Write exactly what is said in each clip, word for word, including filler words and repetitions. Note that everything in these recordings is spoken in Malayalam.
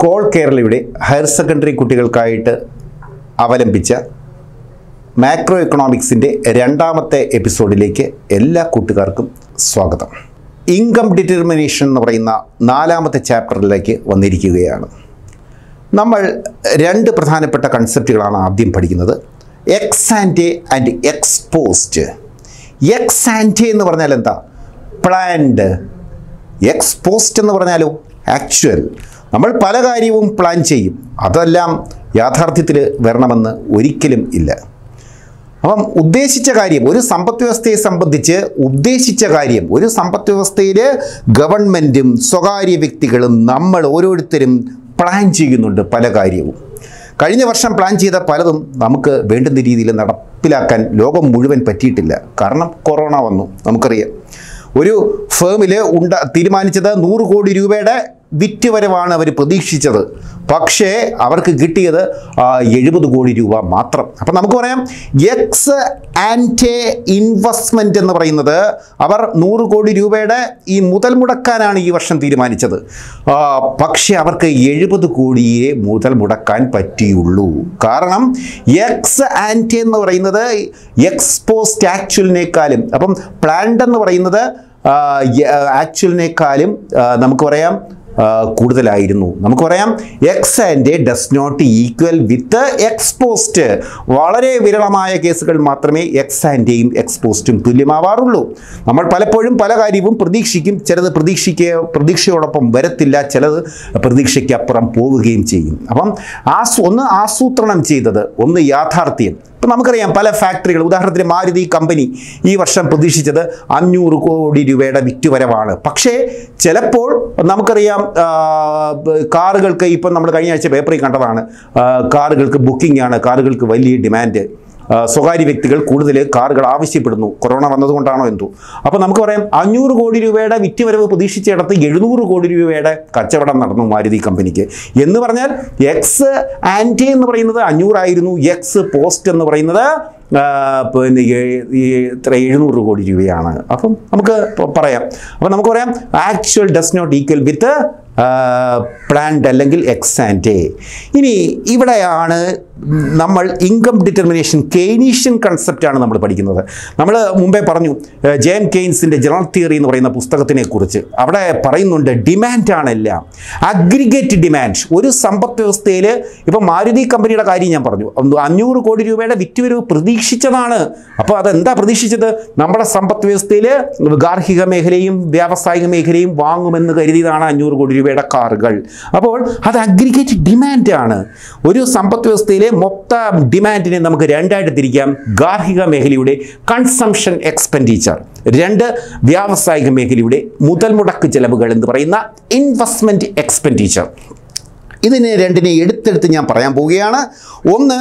സ്കോൾ കേരളയുടെ ഹയർ സെക്കൻഡറി കുട്ടികൾക്കായിട്ട് അവലംബിച്ച മാക്രോ എക്കണോമിക്സിൻ്റെ രണ്ടാമത്തെ എപ്പിസോഡിലേക്ക് എല്ലാ കൂട്ടുകാർക്കും സ്വാഗതം. ഇൻകം ഡിറ്റർമിനേഷൻ എന്ന് പറയുന്ന നാലാമത്തെ ചാപ്റ്ററിലേക്ക് വന്നിരിക്കുകയാണ്. നമ്മൾ രണ്ട് പ്രധാനപ്പെട്ട കൺസെപ്റ്റുകളാണ് ആദ്യം പഠിക്കുന്നത്. Ex ante and ex post. Ex ante എന്ന് പറഞ്ഞാൽ എന്താ? പ്ലാൻഡ്. എക്സ് പോസ്റ്റ് എന്ന് പറഞ്ഞാലോ ആക്ച്വൽ. നമ്മൾ പല കാര്യവും പ്ലാൻ ചെയ്യും, അതെല്ലാം യാഥാർത്ഥ്യത്തിൽ വരണമെന്ന് ഒരിക്കലും ഇല്ല. അപ്പം ഉദ്ദേശിച്ച കാര്യം, ഒരു സമ്പദ് വ്യവസ്ഥയെ സംബന്ധിച്ച് ഉദ്ദേശിച്ച കാര്യം, ഒരു സമ്പദ് വ്യവസ്ഥയിൽ ഗവൺമെൻറ്റും സ്വകാര്യ വ്യക്തികളും നമ്മൾ ഓരോരുത്തരും പ്ലാൻ ചെയ്യുന്നുണ്ട് പല കാര്യവും. കഴിഞ്ഞ വർഷം പ്ലാൻ ചെയ്ത പലതും നമുക്ക് വേണ്ടുന്ന രീതിയിൽ നടപ്പിലാക്കാൻ ലോകം മുഴുവൻ പറ്റിയിട്ടില്ല. കാരണം കൊറോണ വന്നു. നമുക്കറിയാം, ഒരു ഫേമിൽ ഉണ്ട തീരുമാനിച്ചത് നൂറ് കോടി രൂപയുടെ വിറ്റുവരവാണ് അവർ പ്രതീക്ഷിച്ചത്. പക്ഷേ അവർക്ക് കിട്ടിയത് എഴുപത് കോടി രൂപ മാത്രം. അപ്പം നമുക്ക് പറയാം എക്സ് ആൻറ്റെ ഇൻവെസ്റ്റ്മെൻറ്റ് എന്ന് പറയുന്നത് അവർ നൂറ് കോടി രൂപയുടെ ഈ മുതൽ മുടക്കാനാണ് ഈ വർഷം തീരുമാനിച്ചത്. പക്ഷേ അവർക്ക് എഴുപത് കോടിയെ മുതൽ മുടക്കാൻ പറ്റിയുള്ളൂ. കാരണം എക്സ് ആൻറ്റെ എന്ന് പറയുന്നത് എക്സ് പോസ്റ്റ് ആക്ച്വലിനേക്കാളും, അപ്പം പ്ലാൻഡ് എന്ന് പറയുന്നത് ആക്ച്വലിനേക്കാളും നമുക്ക് പറയാം കൂടുതലായിരുന്നു. നമുക്ക് പറയാം ex ante does not equal with ex post. വളരെ വിരളമായ കേസുകൾ മാത്രമേ എക്സ് ആൻറ്റെയും എക്സ് പോസ്റ്റും തുല്യമാവാറുള്ളൂ. നമ്മൾ പലപ്പോഴും പല കാര്യവും പ്രതീക്ഷിക്കും, ചിലത് പ്രതീക്ഷിക്ക പ്രതീക്ഷയോടൊപ്പം വരത്തില്ല, ചിലത് പ്രതീക്ഷയ്ക്കപ്പുറം പോവുകയും ചെയ്യും. അപ്പം ആ ഒന്ന് ആസൂത്രണം ചെയ്തത്, ഒന്ന് യാഥാർത്ഥ്യം. ഇപ്പം നമുക്കറിയാം പല ഫാക്ടറികൾ, ഉദാഹരണത്തിന് മാരുതി കമ്പനി ഈ വർഷം പ്രതീക്ഷിച്ചത് അഞ്ഞൂറ് കോടി രൂപയുടെ വിറ്റുവരവാണ്. പക്ഷേ ചിലപ്പോൾ നമുക്കറിയാം കാറുകൾക്ക്, ഇപ്പം നമ്മൾ കഴിഞ്ഞ ആഴ്ച പേപ്പറിൽ കണ്ടതാണ്, കാറുകൾക്ക് ബുക്കിംഗ് ആണ്, കാറുകൾക്ക് വലിയ ഡിമാൻഡ്. സ്വകാര്യ വ്യക്തികൾ കൂടുതൽ കാറുകൾ ആവശ്യപ്പെടുന്നു, കൊറോണ വന്നതുകൊണ്ടാണോ എന്തോ. അപ്പോൾ നമുക്ക് പറയാം അഞ്ഞൂറ് കോടി രൂപയുടെ വിറ്റുവരവ് പ്രതീക്ഷിച്ചിടത്ത് എഴുന്നൂറ് കോടി രൂപയുടെ കച്ചവടം നടന്നു മാരുതി കമ്പനിക്ക്. എന്ന് പറഞ്ഞാൽ എക്സ് ആൻറ്റെ എന്ന് പറയുന്നത് അഞ്ഞൂറായിരുന്നു, എക്സ് പോസ്റ്റ് എന്ന് പറയുന്നത് പിന്നെ ഇത്ര എഴുന്നൂറ് കോടി രൂപയാണ്. അപ്പം നമുക്ക് പറയാം, അപ്പം നമുക്ക് പറയാം actual does not equal with planned അല്ലെങ്കിൽ എക്സ് ആൻറ്റെ. ഇനി ഇവിടെയാണ് നമ്മൾ ഇൻകം ഡിറ്റർമിനേഷൻ, കെയ്നീഷ്യൻ കൺസെപ്റ്റാണ് നമ്മൾ പഠിക്കുന്നത്. നമ്മൾ മുമ്പേ പറഞ്ഞു ജെ എം കെയ്ൻസിൻ്റെ ജനറൽ തിയറി എന്ന് പറയുന്ന പുസ്തകത്തിനെ കുറിച്ച്. അവിടെ പറയുന്നുണ്ട് ഡിമാൻഡാണ് എല്ലാം, അഗ്രിഗേറ്റ് ഡിമാൻഡ്. ഒരു സമ്പദ് വ്യവസ്ഥയിൽ ഇപ്പം മാരുതി കമ്പനിയുടെ കാര്യം ഞാൻ പറഞ്ഞു, അഞ്ഞൂറ് കോടി രൂപയുടെ വിറ്റുവരവ് പ്രതീക്ഷിച്ചതാണ്. അപ്പോൾ അതെന്താ പ്രതീക്ഷിച്ചത്? നമ്മുടെ സമ്പദ് വ്യവസ്ഥയിൽ ഗാർഹിക മേഖലയും വ്യാവസായിക മേഖലയും വാങ്ങുമെന്ന് കരുതിയതാണ് അഞ്ഞൂറ് കോടി രൂപയുടെ കാറുകൾ. അപ്പോൾ അത് അഗ്രിഗേറ്റ് ഡിമാൻഡാണ്. ഒരു സമ്പദ് വ്യവസ്ഥയിലെ മൊത്തം ഡിമാൻഡിനെ നമുക്ക് രണ്ടായിട്ട് തിരിക്കാം. ഗാർഹിക മേഖലയുടെ കൺസംഷൻ എക്സ്പെൻഡിച്ചർ, രണ്ട് വ്യാവസായിക മേഖലയുടെ മുതൽ മുടക്ക് ചെലവുകൾ എന്ന് പറയുന്ന ഇൻവെസ്റ്റ്മെൻറ്റ് എക്സ്പെൻഡിച്ചർ. ഇതിനെ രണ്ടിനെ എടുത്തെടുത്ത് ഞാൻ പറയാൻ പോവുകയാണ്. ഒന്ന്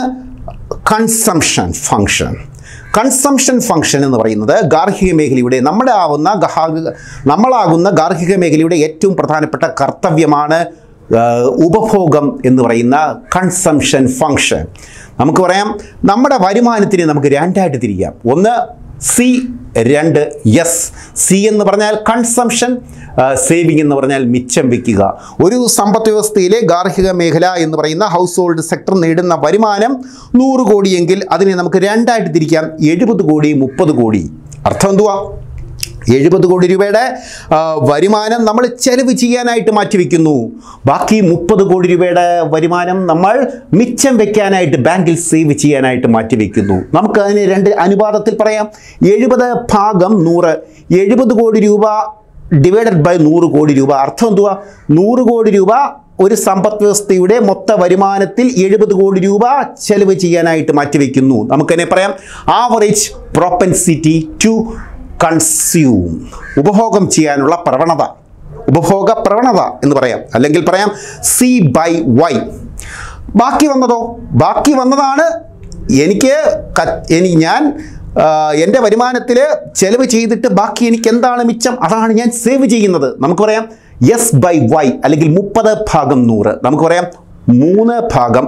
കൺസംഷൻ ഫങ്ഷൻ. കൺസംഷൻ ഫങ്ഷൻ എന്ന് പറയുന്നത് ഗാർഹിക മേഖലയുടെ, നമ്മുടെ ആവുന്ന നമ്മളാകുന്ന ഗാർഹിക മേഖലയുടെ ഏറ്റവും പ്രധാനപ്പെട്ട കർത്തവ്യമാണ് ഉപഭോഗം എന്ന് പറയുന്ന കൺസംഷൻ ഫങ്ഷൻ. നമുക്ക് പറയാം നമ്മുടെ വരുമാനത്തിനെ നമുക്ക് രണ്ടായിട്ട് തിരിക്കാം. ഒന്ന് സി, രണ്ട് എസ്. സി എന്ന് പറഞ്ഞാൽ കൺസംഷൻ, സേവിങ് എന്ന് പറഞ്ഞാൽ മിച്ചം വയ്ക്കുക. ഒരു സമ്പദ് വ്യവസ്ഥയിലെ ഗാർഹിക മേഖല എന്ന് പറയുന്ന ഹൗസ് ഹോൾഡ് സെക്ടർ നേടുന്ന വരുമാനം നൂറ് കോടിയെങ്കിൽ അതിനെ നമുക്ക് രണ്ടായിട്ട് തിരിക്കാം, എഴുപത് കോടി, മുപ്പത് കോടി. അർത്ഥം എന്തുവാ? എഴുപത് കോടി രൂപയുടെ വരുമാനം നമ്മൾ ചെലവ് ചെയ്യാനായിട്ട് മാറ്റിവെക്കുന്നു. ബാക്കി മുപ്പത് കോടി രൂപയുടെ വരുമാനം നമ്മൾ മിച്ചം വെക്കാനായിട്ട്, ബാങ്കിൽ സേവ് ചെയ്യാനായിട്ട് മാറ്റിവെക്കുന്നു. നമുക്ക് അതിന് രണ്ട് അനുപാതത്തിൽ പറയാം. എഴുപത് ഭാഗം നൂറ്. എഴുപത് കോടി രൂപ ഡിവൈഡഡ് ബൈ നൂറ് കോടി രൂപ. അർത്ഥം എന്തുവാ? നൂറ് കോടി രൂപ ഒരു സമ്പദ് വ്യവസ്ഥയുടെ മൊത്ത വരുമാനത്തിൽ എഴുപത് കോടി രൂപ ചെലവ് ചെയ്യാനായിട്ട് മാറ്റിവെക്കുന്നു. നമുക്കതിനെ പറയാം ആവറേജ് പ്രൊപ്പൻസിറ്റി ടു കൺസ്യൂം. ഉപഭോഗം ചെയ്യാനുള്ള പ്രവണത, ഉപഭോഗ പ്രവണത എന്ന് പറയാം. അല്ലെങ്കിൽ പറയാം സി ബൈ വൈ. ബാക്കി വന്നതോ? ബാക്കി വന്നതാണ് എനിക്ക് എനിക്ക് ഞാൻ എൻ്റെ വരുമാനത്തിൽ ചെലവ് ചെയ്തിട്ട് ബാക്കി എനിക്ക് എന്താണ് മിച്ചം, അതാണ് ഞാൻ സേവ് ചെയ്യുന്നത്. നമുക്ക് പറയാം എസ് ബൈ വൈ അല്ലെങ്കിൽ മുപ്പത് ഭാഗം നൂറ്. നമുക്ക് പറയാം മൂന്ന് ഭാഗം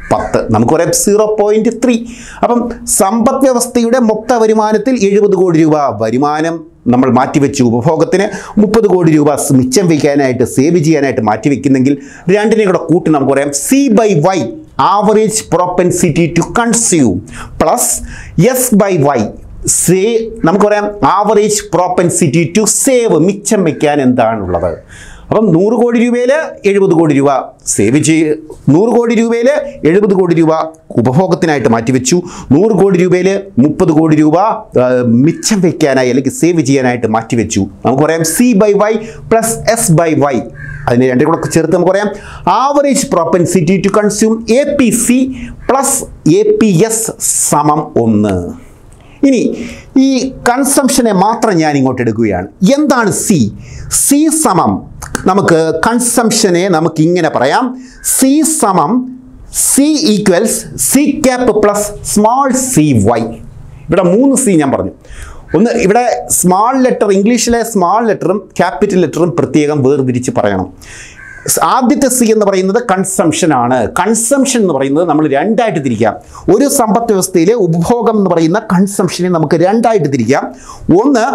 പത്ത്, നമുക്ക് പറയാം സീറോ പോയിന്റ് ത്രീ. അപ്പം സമ്പദ് വ്യവസ്ഥയുടെ മൊത്ത വരുമാനത്തിൽ എഴുപത് കോടി രൂപ വരുമാനം നമ്മൾ മാറ്റിവെച്ചു ഉപഭോഗത്തിന്, മുപ്പത് കോടി രൂപ മിച്ചം വയ്ക്കാനായിട്ട് സേവ് ചെയ്യാനായിട്ട് മാറ്റിവെക്കുന്നെങ്കിൽ രണ്ടിനെ കൂടെ കൂട്ടി നമുക്ക് പറയാം C by Y, average propensity to consume, plus S by Y, say നമുക്ക് പറയാം ആവറേജ് പ്രൊപ്പൻസിറ്റി ടു സേവ്, മിച്ചം വയ്ക്കാൻ എന്താണുള്ളത്. അപ്പം നൂറ് കോടി രൂപയിൽ എഴുപത് കോടി രൂപ സേവ് ചെയ്ത്, നൂറ് കോടി രൂപയിൽ എഴുപത് കോടി രൂപ ഉപഭോഗത്തിനായിട്ട് മാറ്റിവെച്ചു, നൂറ് കോടി രൂപയിൽ മുപ്പത് കോടി രൂപ മിച്ചം വയ്ക്കാനായി അല്ലെങ്കിൽ സേവ് ചെയ്യാനായിട്ട് മാറ്റിവെച്ചു. നമുക്ക് പറയാം C by Y plus S by Y, അതിന് രണ്ടും കൂടെ ചേർത്ത് നമുക്ക് പറയാം average propensity to consume A P C plus A P S സമം ഒന്ന്. ഇനി ഈ കൺസംഷനെ മാത്രം ഞാൻ ഇങ്ങോട്ട് എടുക്കുകയാണ്. എന്താണ് സി? സി സമം നമുക്ക് കൺസംഷനെ നമുക്ക് ഇങ്ങനെ പറയാം, സി സമം C equals C cap plus small C Y. ഇവിടെ മൂന്ന് സി ഞാൻ പറഞ്ഞു. ഒന്ന്, ഇവിടെ സ്മാൾ ലെറ്റർ, ഇംഗ്ലീഷിലെ സ്മാൾ ലെറ്ററും ക്യാപിറ്റൽ ലെറ്ററും പ്രത്യേകം വേർതിരിച്ച് പറയണം. ആദ്യത്തെ സി എന്ന് പറയുന്നത് കൺസംഷൻ ആണ്. കൺസംഷൻ എന്ന് പറയുന്നത് നമ്മൾ രണ്ടായിട്ട് തിരിക്കാം. ഒരു സമ്പദ് വ്യവസ്ഥയിലെ ഉപഭോഗം എന്ന് പറയുന്ന കൺസംഷനെ നമുക്ക് രണ്ടായിട്ട് തിരിക്കാം. ഒന്ന്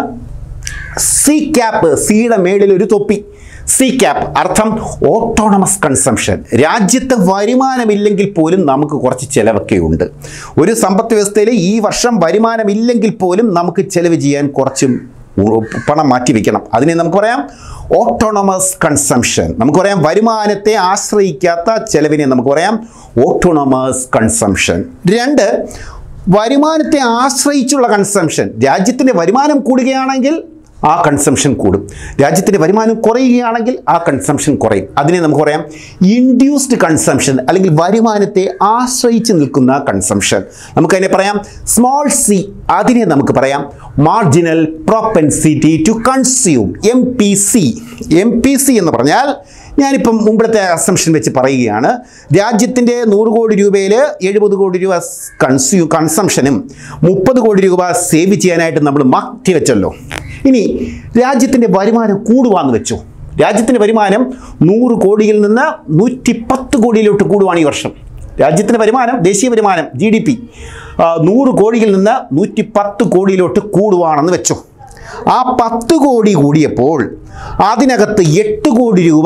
സി ക്യാപ്പ്, സിയുടെ മേളിൽ ഒരു തൊപ്പി, സി ക്യാപ്പ് അർത്ഥം ഓട്ടോണമസ് കൺസംഷൻ. രാജ്യത്ത് വരുമാനമില്ലെങ്കിൽ പോലും നമുക്ക് കുറച്ച് ചിലവൊക്കെ ഉണ്ട്. ഒരു സമ്പദ് വ്യവസ്ഥയിൽ ഈ വർഷം വരുമാനമില്ലെങ്കിൽ പോലും നമുക്ക് ചിലവ് ചെയ്യാൻ കുറച്ച് പണം മാറ്റി വയ്ക്കണം. അതിനെ നമുക്ക് പറയാം ഓട്ടോണമസ് കൺസംഷൻ. നമുക്ക് പറയാം വരുമാനത്തെ ആശ്രയിക്കാത്ത ചെലവിനെ നമുക്ക് പറയാം ഓട്ടോണമസ് കൺസംഷൻ. രണ്ട്, വരുമാനത്തെ ആശ്രയിച്ചുള്ള കൺസംഷൻ. രാജ്യത്തിൻ്റെ വരുമാനം കൂടുകയാണെങ്കിൽ ആ കൺസംഷൻ കൂടും, രാജ്യത്തിൻ്റെ വരുമാനം കുറയുകയാണെങ്കിൽ ആ കൺസംഷൻ കുറയും. അതിനെ നമുക്ക് പറയാം ഇൻഡ്യൂസ്ഡ് കൺസംഷൻ അല്ലെങ്കിൽ വരുമാനത്തെ ആശ്രയിച്ച് നിൽക്കുന്ന കൺസംഷൻ. നമുക്കതിനെ പറയാം സ്മോൾ സി. അതിനെ നമുക്ക് പറയാം marginal propensity to consume, M P C. M P C എന്ന് പറഞ്ഞാൽ ഞാനിപ്പം മുമ്പത്തെ അസംഷൻ വെച്ച് പറയുകയാണ്, രാജ്യത്തിൻ്റെ നൂറ് കോടി രൂപയിൽ എഴുപത് കോടി രൂപ കൺസ്യൂ കൺസംഷനും മുപ്പത് കോടി രൂപ സേവ് ചെയ്യാനായിട്ട് നമ്മൾ മാറ്റി വെച്ചല്ലോ. ഇനി രാജ്യത്തിൻ്റെ വരുമാനം കൂടുവാന്ന് വെച്ചു. രാജ്യത്തിൻ്റെ വരുമാനം നൂറ് കോടിയിൽ നിന്ന് നൂറ്റി പത്ത് കോടിയിലോട്ട് കൂടുവാണ് ഈ വർഷം. രാജ്യത്തിൻ്റെ വരുമാനം, ദേശീയ വരുമാനം ജി ഡി പി നൂറ് കോടിയിൽ നിന്ന് നൂറ്റി പത്ത് കോടിയിലോട്ട് കൂടുവാണെന്ന് വെച്ചു. ആ പത്ത് കോടി കൂടിയപ്പോൾ അതിനകത്ത് എട്ട് കോടി രൂപ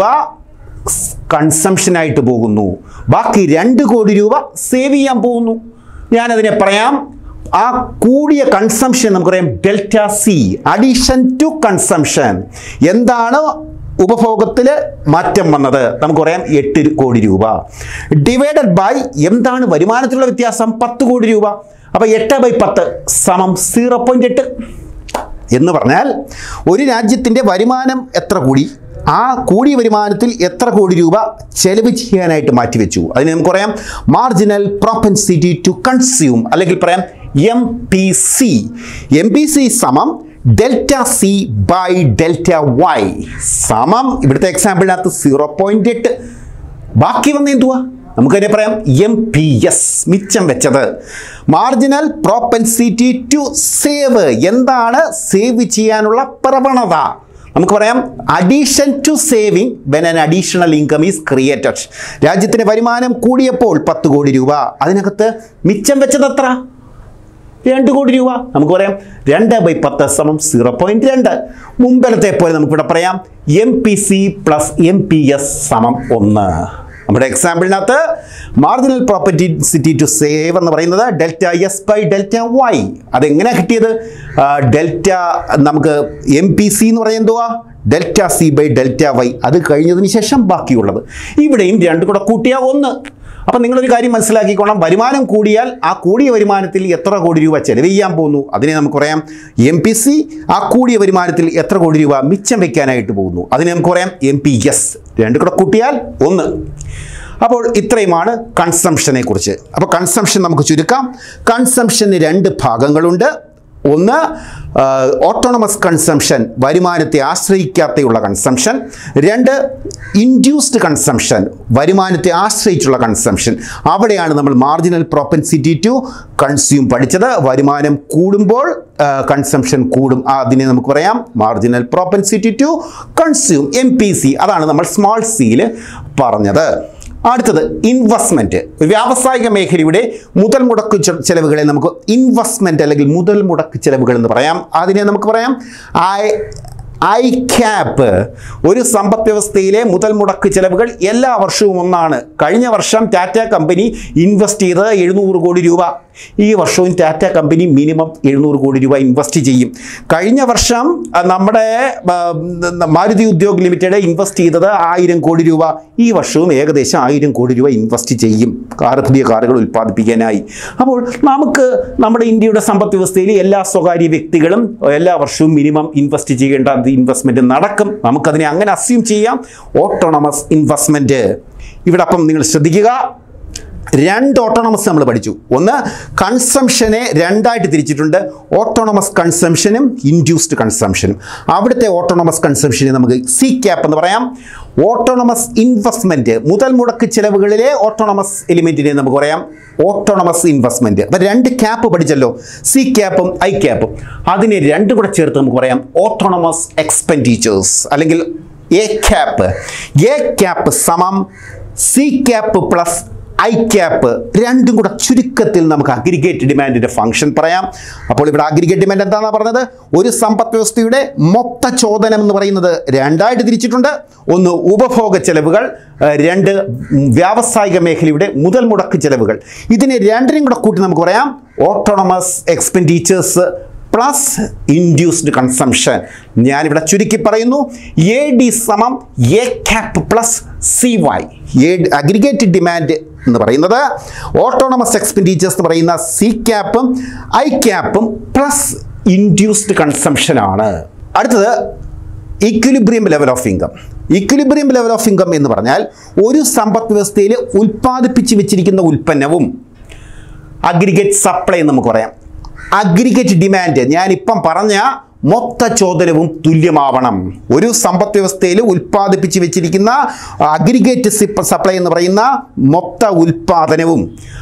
കൺസംഷനായിട്ട് പോകുന്നു, ബാക്കി രണ്ട് കോടി രൂപ സേവ് ചെയ്യാൻ പോകുന്നു. ഞാനതിനെ പറയാം ആ കൂടിയ കൺസംഷൻ നമുക്ക് പറയാം delta C, addition to consumption. എന്താണ് ഉപഭോഗത്തിൽ മാറ്റം വന്നത്? നമുക്ക് പറയാം എട്ട് കോടി രൂപ ഡിവൈഡഡ് ബൈ എന്താണ് വരുമാനത്തിലുള്ള വ്യത്യാസം? പത്ത് കോടി രൂപ. അപ്പോൾ എട്ട് ബൈ പത്ത് സമം സീറോ പോയിന്റ് എട്ട് എന്ന് പറഞ്ഞാൽ ഒരു രാജ്യത്തിൻ്റെ വരുമാനം എത്ര കൂടി, ആ കൂടിയ വരുമാനത്തിൽ എത്ര കോടി രൂപ ചെലവ് ചെയ്യാനായിട്ട് മാറ്റിവെച്ചു. അതിന് നമുക്ക് പറയാം മാർജിനൽ പ്രൊപ്പൻസിറ്റി ടു കൺസ്യൂം, അല്ലെങ്കിൽ പറയാം M P C. M P C സമം delta C by delta Y സമം ഇവിടുത്തെ എക്സാമ്പിളിനകത്ത് സീറോ പോയിന്റ് എട്ട്. ബാക്കി വന്ന എന്തുവാ? നമുക്കതിനെ പറയാം എം പി എസ്, മിച്ചം വെച്ചത്. മാർജിനൽ പ്രൊപ്പൻസിറ്റി ടു സേവ്, എന്താണ് സേവ് ചെയ്യാനുള്ള പ്രവണത? നമുക്ക് പറയാം addition to saving when an additional income is created. രാജ്യത്തിൻ്റെ വരുമാനം കൂടിയപ്പോൾ പത്ത് കോടി രൂപ, അതിനകത്ത് മിച്ചം വെച്ചത് എത്ര? രണ്ട് കോടി രൂപ. നമുക്ക് പറയാം രണ്ട് ബൈ പത്ത് സമം സീറോ പോയിന്റ് രണ്ട്. മുമ്പലത്തെ പോലെ നമുക്കിവിടെ പറയാം M P C plus M P S സമം ഒന്ന്. നമ്മുടെ എക്സാമ്പിളിനകത്ത് മാർജിനൽ പ്രോപ്പർട്ടി ടു സേവ് എന്ന് പറയുന്നത് delta S by delta Y. അതെങ്ങനെയാണ് കിട്ടിയത്? ഡെൽറ്റ നമുക്ക് എം പി സി എന്ന് പറയുന്നത് എന്തുവാ? Delta C by delta Y. അത് കഴിഞ്ഞതിന് ശേഷം ബാക്കിയുള്ളത്. ഇവിടെയും രണ്ടും കൂടെ കൂട്ടിയാൽ ഒന്ന്. അപ്പം നിങ്ങളൊരു കാര്യം മനസ്സിലാക്കിക്കോണം, വരുമാനം കൂടിയാൽ ആ കൂടിയ വരുമാനത്തിൽ എത്ര കോടി രൂപ ചെലവ് ചെയ്യാൻ പോകുന്നു അതിനെ നമുക്ക് പറയാം എം പി സി. ആ കൂടിയ വരുമാനത്തിൽ എത്ര കോടി രൂപ മിച്ചം വയ്ക്കാനായിട്ട് പോകുന്നു അതിനെ നമുക്ക് പറയാം എം പി എസ്. രണ്ടും കൂടെ കൂട്ടിയാൽ ഒന്ന്. അപ്പോൾ ഇത്രയുമാണ് കൺസംഷനെ കുറിച്ച്. അപ്പോൾ കൺസംഷൻ നമുക്ക് ചുരുക്കാം. കൺസംഷന് രണ്ട് ഭാഗങ്ങളുണ്ട്. ഒന്ന് ഓട്ടോണമസ് കൺസംഷൻ, വരുമാനത്തെ ആശ്രയിക്കാതെയുള്ള കൺസംഷൻ. രണ്ട് ഇൻഡ്യൂസ്ഡ് കൺസംഷൻ, വരുമാനത്തെ ആശ്രയിച്ചുള്ള കൺസംഷൻ. അവിടെയാണ് നമ്മൾ മാർജിനൽ പ്രൊപ്പൻസിറ്റി ടു കൺസ്യൂം പഠിച്ചത്. വരുമാനം കൂടുമ്പോൾ കൺസംഷൻ കൂടും, അതിനെ നമുക്ക് പറയാം marginal propensity to consume, M P C. അതാണ് നമ്മൾ സ്മോൾ സിയിൽ പറഞ്ഞത്. അടുത്തത് ഇൻവെസ്റ്റ്മെന്റ്. വ്യാവസായിക മേഖലയുടെ മുതൽ മുടക്ക് ചെലവുകളെ നമുക്ക് ഇൻവെസ്റ്റ്മെന്റ് അല്ലെങ്കിൽ മുതൽ മുടക്ക് ചെലവുകൾ എന്ന് പറയാം. അതിനെ നമുക്ക് പറയാം ഐ ഐ ക്യാപ്പ്. ഒരു സമ്പദ് വ്യവസ്ഥയിലെ മുതൽ മുടക്ക് ചെലവുകൾ എല്ലാ വർഷവും ഒന്നാണ്. കഴിഞ്ഞ വർഷം ടാറ്റ കമ്പനി ഇൻവെസ്റ്റ് ചെയ്തത് എഴുന്നൂറ് കോടി രൂപ. ഈ വർഷവും ടാറ്റ കമ്പനി മിനിമം എഴുന്നൂറ് കോടി രൂപ ഇൻവെസ്റ്റ് ചെയ്യും. കഴിഞ്ഞ വർഷം നമ്മുടെ മാരുതി ഉദ്योग ലിമിറ്റഡ് ഇൻവെസ്റ്റ് ചെയ്തത് ആയിരം കോടി രൂപ. ഈ വർഷവും ഏകദേശം ആയിരം കോടി രൂപ ഇൻവെസ്റ്റ് ചെയ്യും കാർ പുതിയ കാറുകൾ ഉൽപ്പാദിപ്പിക്കാനായി. അപ്പോൾ നമുക്ക് നമ്മുടെ ഇന്ത്യയുടെ സമ്പദ് വ്യവസ്ഥയിൽ എല്ലാ സ്വകാര്യ വ്യക്തികളും എല്ലാ വർഷവും മിനിമം ഇൻവെസ്റ്റ് ചെയ്യേണ്ട ഇൻവെസ്റ്റ്മെന്റ് നടക്കും. നമുക്കതിനെ അങ്ങനെ അസ്യൂം ചെയ്യാം. Autonomous investment. ഇവിടെ അപ്പം നിങ്ങൾ ശ്രദ്ധിക്കുക, രണ്ട് ഓട്ടോണമസ് നമ്മൾ പഠിച്ചു. ഒന്ന് കൺസംഷനെ രണ്ടായിട്ട് തിരിച്ചിട്ടുണ്ട്, ഓട്ടോണമസ് കൺസംഷനും ഇൻഡ്യൂസ്ഡ് കൺസംഷനും. അവിടുത്തെ ഓട്ടോണമസ് കൺസംഷനെ നമുക്ക് സി ക്യാപ്പ് എന്ന് പറയാം. ഓട്ടോണമസ് ഇൻവെസ്റ്റ്മെന്റ്, മുതൽ മുടക്ക് ചെലവുകളിലെ ഓട്ടോണമസ് എലിമെന്റിനെ നമുക്ക് പറയാം ഓട്ടോണമസ് ഇൻവെസ്റ്റ്മെന്റ്. അപ്പം രണ്ട് ക്യാപ്പ് പഠിച്ചല്ലോ, സി ക്യാപ്പും ഐ ക്യാപ്പും. അതിനെ രണ്ടും കൂടെ ചേർത്ത് നമുക്ക് പറയാം ഓട്ടോണമസ് എക്സ്പെൻഡിച്ചേഴ്സ് അല്ലെങ്കിൽ എ ക്യാപ്പ്. എ ക്യാപ്പ് സമം C cap plus I cap. രണ്ടും കൂടെ ചുരുക്കത്തിൽ നമുക്ക് അഗ്രിഗേറ്റ് ഡിമാൻഡിന്റെ ഫംഗ്ഷൻ പറയാം. അപ്പോൾ ഇവിടെ അഗ്രിഗേറ്റ് ഡിമാൻഡ് എന്താണെന്ന് പറഞ്ഞത്? ഒരു സമ്പദ് വ്യവസ്ഥയുടെ മൊത്ത ചോദനം എന്ന് പറയുന്നത് രണ്ടായിട്ട് തിരിച്ചിട്ടുണ്ട്. ഒന്ന് ഉപഭോഗ ചെലവുകൾ, രണ്ട് വ്യാവസായിക മേഖലയുടെ മുതൽ മുടക്ക് ചെലവുകൾ. ഇതിനെ രണ്ടിനും കൂടെ കൂട്ടി നമുക്ക് പറയാം autonomous expenditures plus induced consumption. ഞാനിവിടെ ചുരുക്കി പറയുന്നു, എ ഡി സമം A cap plus C Y. A aggregate demand എന്ന് പറയുന്നത് ഓട്ടോണമസ് എക്സ്പെൻഡിച്ചേഴ്സ് എന്ന് പറയുന്ന സി ക്യാപ്പും ഐ ക്യാപ്പും പ്ലസ് ഇൻഡ്യൂസ്ഡ് കൺസംഷൻ ആണ്. അടുത്തത് equilibrium level of income. Equilibrium level of income എന്ന് പറഞ്ഞാൽ ഒരു സമ്പദ് വ്യവസ്ഥയിൽ ഉൽപ്പാദിപ്പിച്ച് വെച്ചിരിക്കുന്ന ഉൽപ്പന്നവും അഗ്രിഗേറ്റ് സപ്ലൈ എന്ന് നമുക്ക് പറയാം. അഗ്രിഗേറ്റ് ഡിമാൻഡ് ഞാനിപ്പം പറഞ്ഞ മൊത്ത ചോദനവും തുല്യമാവണം. ഒരു സമ്പദ് വ്യവസ്ഥയിൽ ഉൽപ്പാദിപ്പിച്ച് വെച്ചിരിക്കുന്ന അഗ്രിഗേറ്റ് സപ്ലൈ എന്ന് പറയുന്ന മൊത്ത ഉൽപ്പാദനവും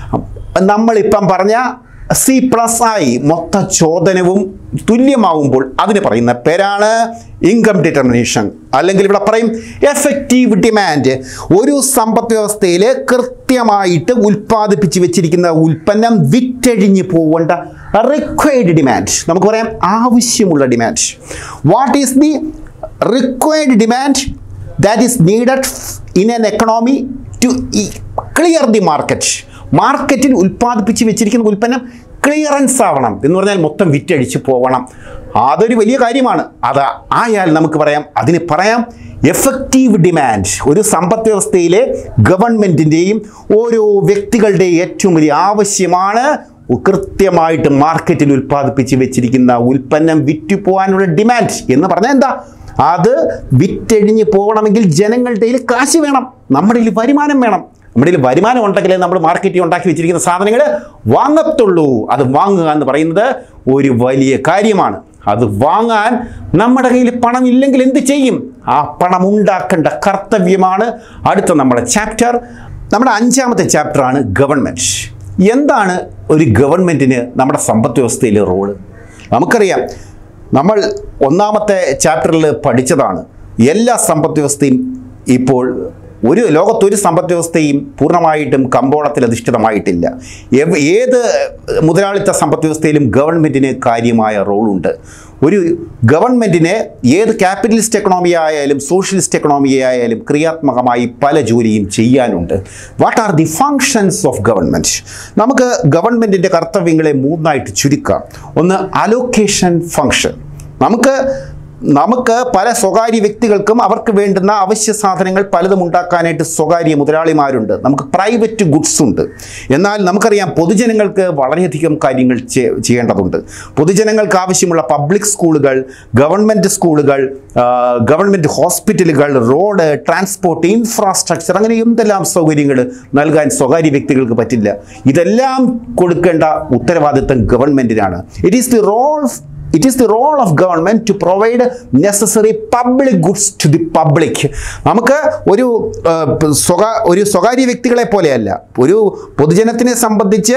നമ്മളിപ്പം പറഞ്ഞ സി പ്ലസ് ഐ മൊത്ത ചോദനവും തുല്യമാവുമ്പോൾ അതിന് പറയുന്ന പേരാണ് ഇൻകം ഡിറ്റർമിനേഷൻ, അല്ലെങ്കിൽ ഇവിടെ പറയും എഫക്റ്റീവ് ഡിമാൻഡ്. ഒരു സമ്പദ് വ്യവസ്ഥയിൽ കൃത്യമായിട്ട് ഉൽപ്പാദിപ്പിച്ച് വെച്ചിരിക്കുന്ന ഉൽപ്പന്നം വിറ്റഴിഞ്ഞ് പോവേണ്ട റിക്വയർഡ് ഡിമാൻഡ്, നമുക്ക് പറയാം ആവശ്യമുള്ള demand. What is the required demand that is needed in an economy to clear the market. മാർക്കറ്റിൽ ഉൽപ്പാദിപ്പിച്ച് വെച്ചിരിക്കുന്ന ഉൽപ്പന്നം ക്ലിയറൻസ് ആവണം എന്ന് പറഞ്ഞാൽ മൊത്തം വിറ്റഴിച്ച് പോകണം. അതൊരു വലിയ കാര്യമാണ്. അത് ആയാൽ നമുക്ക് പറയാം, അതിന് പറയാം എഫക്റ്റീവ് ഡിമാൻഡ്. ഒരു സമ്പദ് വ്യവസ്ഥയിലെ ഗവൺമെൻറ്റിൻ്റെയും ഓരോ വ്യക്തികളുടെയും ഏറ്റവും വലിയ ആവശ്യമാണ് കൃത്യമായിട്ട് മാർക്കറ്റിൽ ഉൽപ്പാദിപ്പിച്ച് വെച്ചിരിക്കുന്ന ഉൽപ്പന്നം വിറ്റു പോകാനുള്ള ഡിമാൻഡ്. എന്ന് പറഞ്ഞാൽ എന്താ? അത് വിറ്റഴിഞ്ഞ് പോകണമെങ്കിൽ ജനങ്ങളുടെ കയ്യിൽ കാശ് വേണം, നമ്മുടെ കയ്യിൽ വരുമാനം വേണം. നമ്മുടെ കയ്യിൽ വരുമാനം ഉണ്ടെങ്കിലേ നമ്മൾ മാർക്കറ്റിൽ ഉണ്ടാക്കി വെച്ചിരിക്കുന്ന സാധനങ്ങൾ വാങ്ങത്തുള്ളൂ. അത് വാങ്ങുക എന്ന് പറയുന്നത് ഒരു വലിയ കാര്യമാണ്. അത് വാങ്ങാൻ നമ്മുടെ കയ്യിൽ പണം ഇല്ലെങ്കിൽ എന്ത് ചെയ്യും? ആ പണം ഉണ്ടാക്കേണ്ട കർത്തവ്യമാണ് അടുത്ത നമ്മുടെ ചാപ്റ്റർ. നമ്മുടെ അഞ്ചാമത്തെ ചാപ്റ്ററാണ് ഗവൺമെൻറ്. എന്താണ് ഒരു ഗവൺമെൻറ്റിന് നമ്മുടെ സമ്പദ് വ്യവസ്ഥയിലെ റോള്? നമുക്കറിയാം, നമ്മൾ ഒന്നാമത്തെ ചാപ്റ്ററിൽ പഠിച്ചതാണ്. എല്ലാ സമ്പദ് വ്യവസ്ഥയും ഇപ്പോൾ ഒരു ലോകത്തൊരു സമ്പദ് വ്യവസ്ഥയും പൂർണ്ണമായിട്ടും കമ്പോളത്തിൽ അധിഷ്ഠിതമായിട്ടില്ല. ഏത് മുതലാളിത്ത സമ്പദ് വ്യവസ്ഥയിലും ഗവൺമെൻറ്റിന് കാര്യമായ റോളുണ്ട്. ഒരു ഗവൺമെൻറ്റിന് ഏത് ക്യാപിറ്റലിസ്റ്റ് എക്കണോമി ആയാലും സോഷ്യലിസ്റ്റ് എക്കണോമി ആയാലും ക്രിയാത്മകമായി പല ജോലിയും ചെയ്യാനുണ്ട്. What are the functions of government? നമുക്ക് ഗവൺമെൻറ്റിൻ്റെ കർത്തവ്യങ്ങളെ മൂന്നായിട്ട് ചുരുക്കാം. ഒന്ന് അലോക്കേഷൻ ഫങ്ഷൻ. നമുക്ക് നമുക്ക് പല സ്വകാര്യ വ്യക്തികൾക്കും അവർക്ക് വേണ്ടുന്ന അവശ്യ സാധനങ്ങൾ പലതും ഉണ്ടാക്കാനായിട്ട് സ്വകാര്യ മുതലാളിമാരുണ്ട്. നമുക്ക് പ്രൈവറ്റ് ഗുഡ്സ് ഉണ്ട്. എന്നാൽ നമുക്കറിയാം പൊതുജനങ്ങൾക്ക് വളരെയധികം കാര്യങ്ങൾ ചെയ്യേണ്ടതുണ്ട്. പൊതുജനങ്ങൾക്ക് ആവശ്യമുള്ള പബ്ലിക് സ്കൂളുകൾ, ഗവൺമെൻറ് സ്കൂളുകൾ, ഗവൺമെൻറ് ഹോസ്പിറ്റലുകൾ, റോഡ്, ട്രാൻസ്പോർട്ട്, ഇൻഫ്രാസ്ട്രക്ചർ, അങ്ങനെ എന്തെല്ലാം സൗകര്യങ്ങൾ നൽകാൻ സ്വകാര്യ വ്യക്തികൾക്ക് പറ്റില്ല. ഇതെല്ലാം കൊടുക്കേണ്ട ഉത്തരവാദിത്തം ഗവൺമെൻറ്റിനാണ്. It is the role It is the role of government to provide necessary public goods to the public. നമുക്ക് ഒരു സ്വകാ ഒരു സ്വകാര്യ വ്യക്തികളെ പോലെയല്ല, ഒരു പൊതുജനത്തിനെ സംബന്ധിച്ച്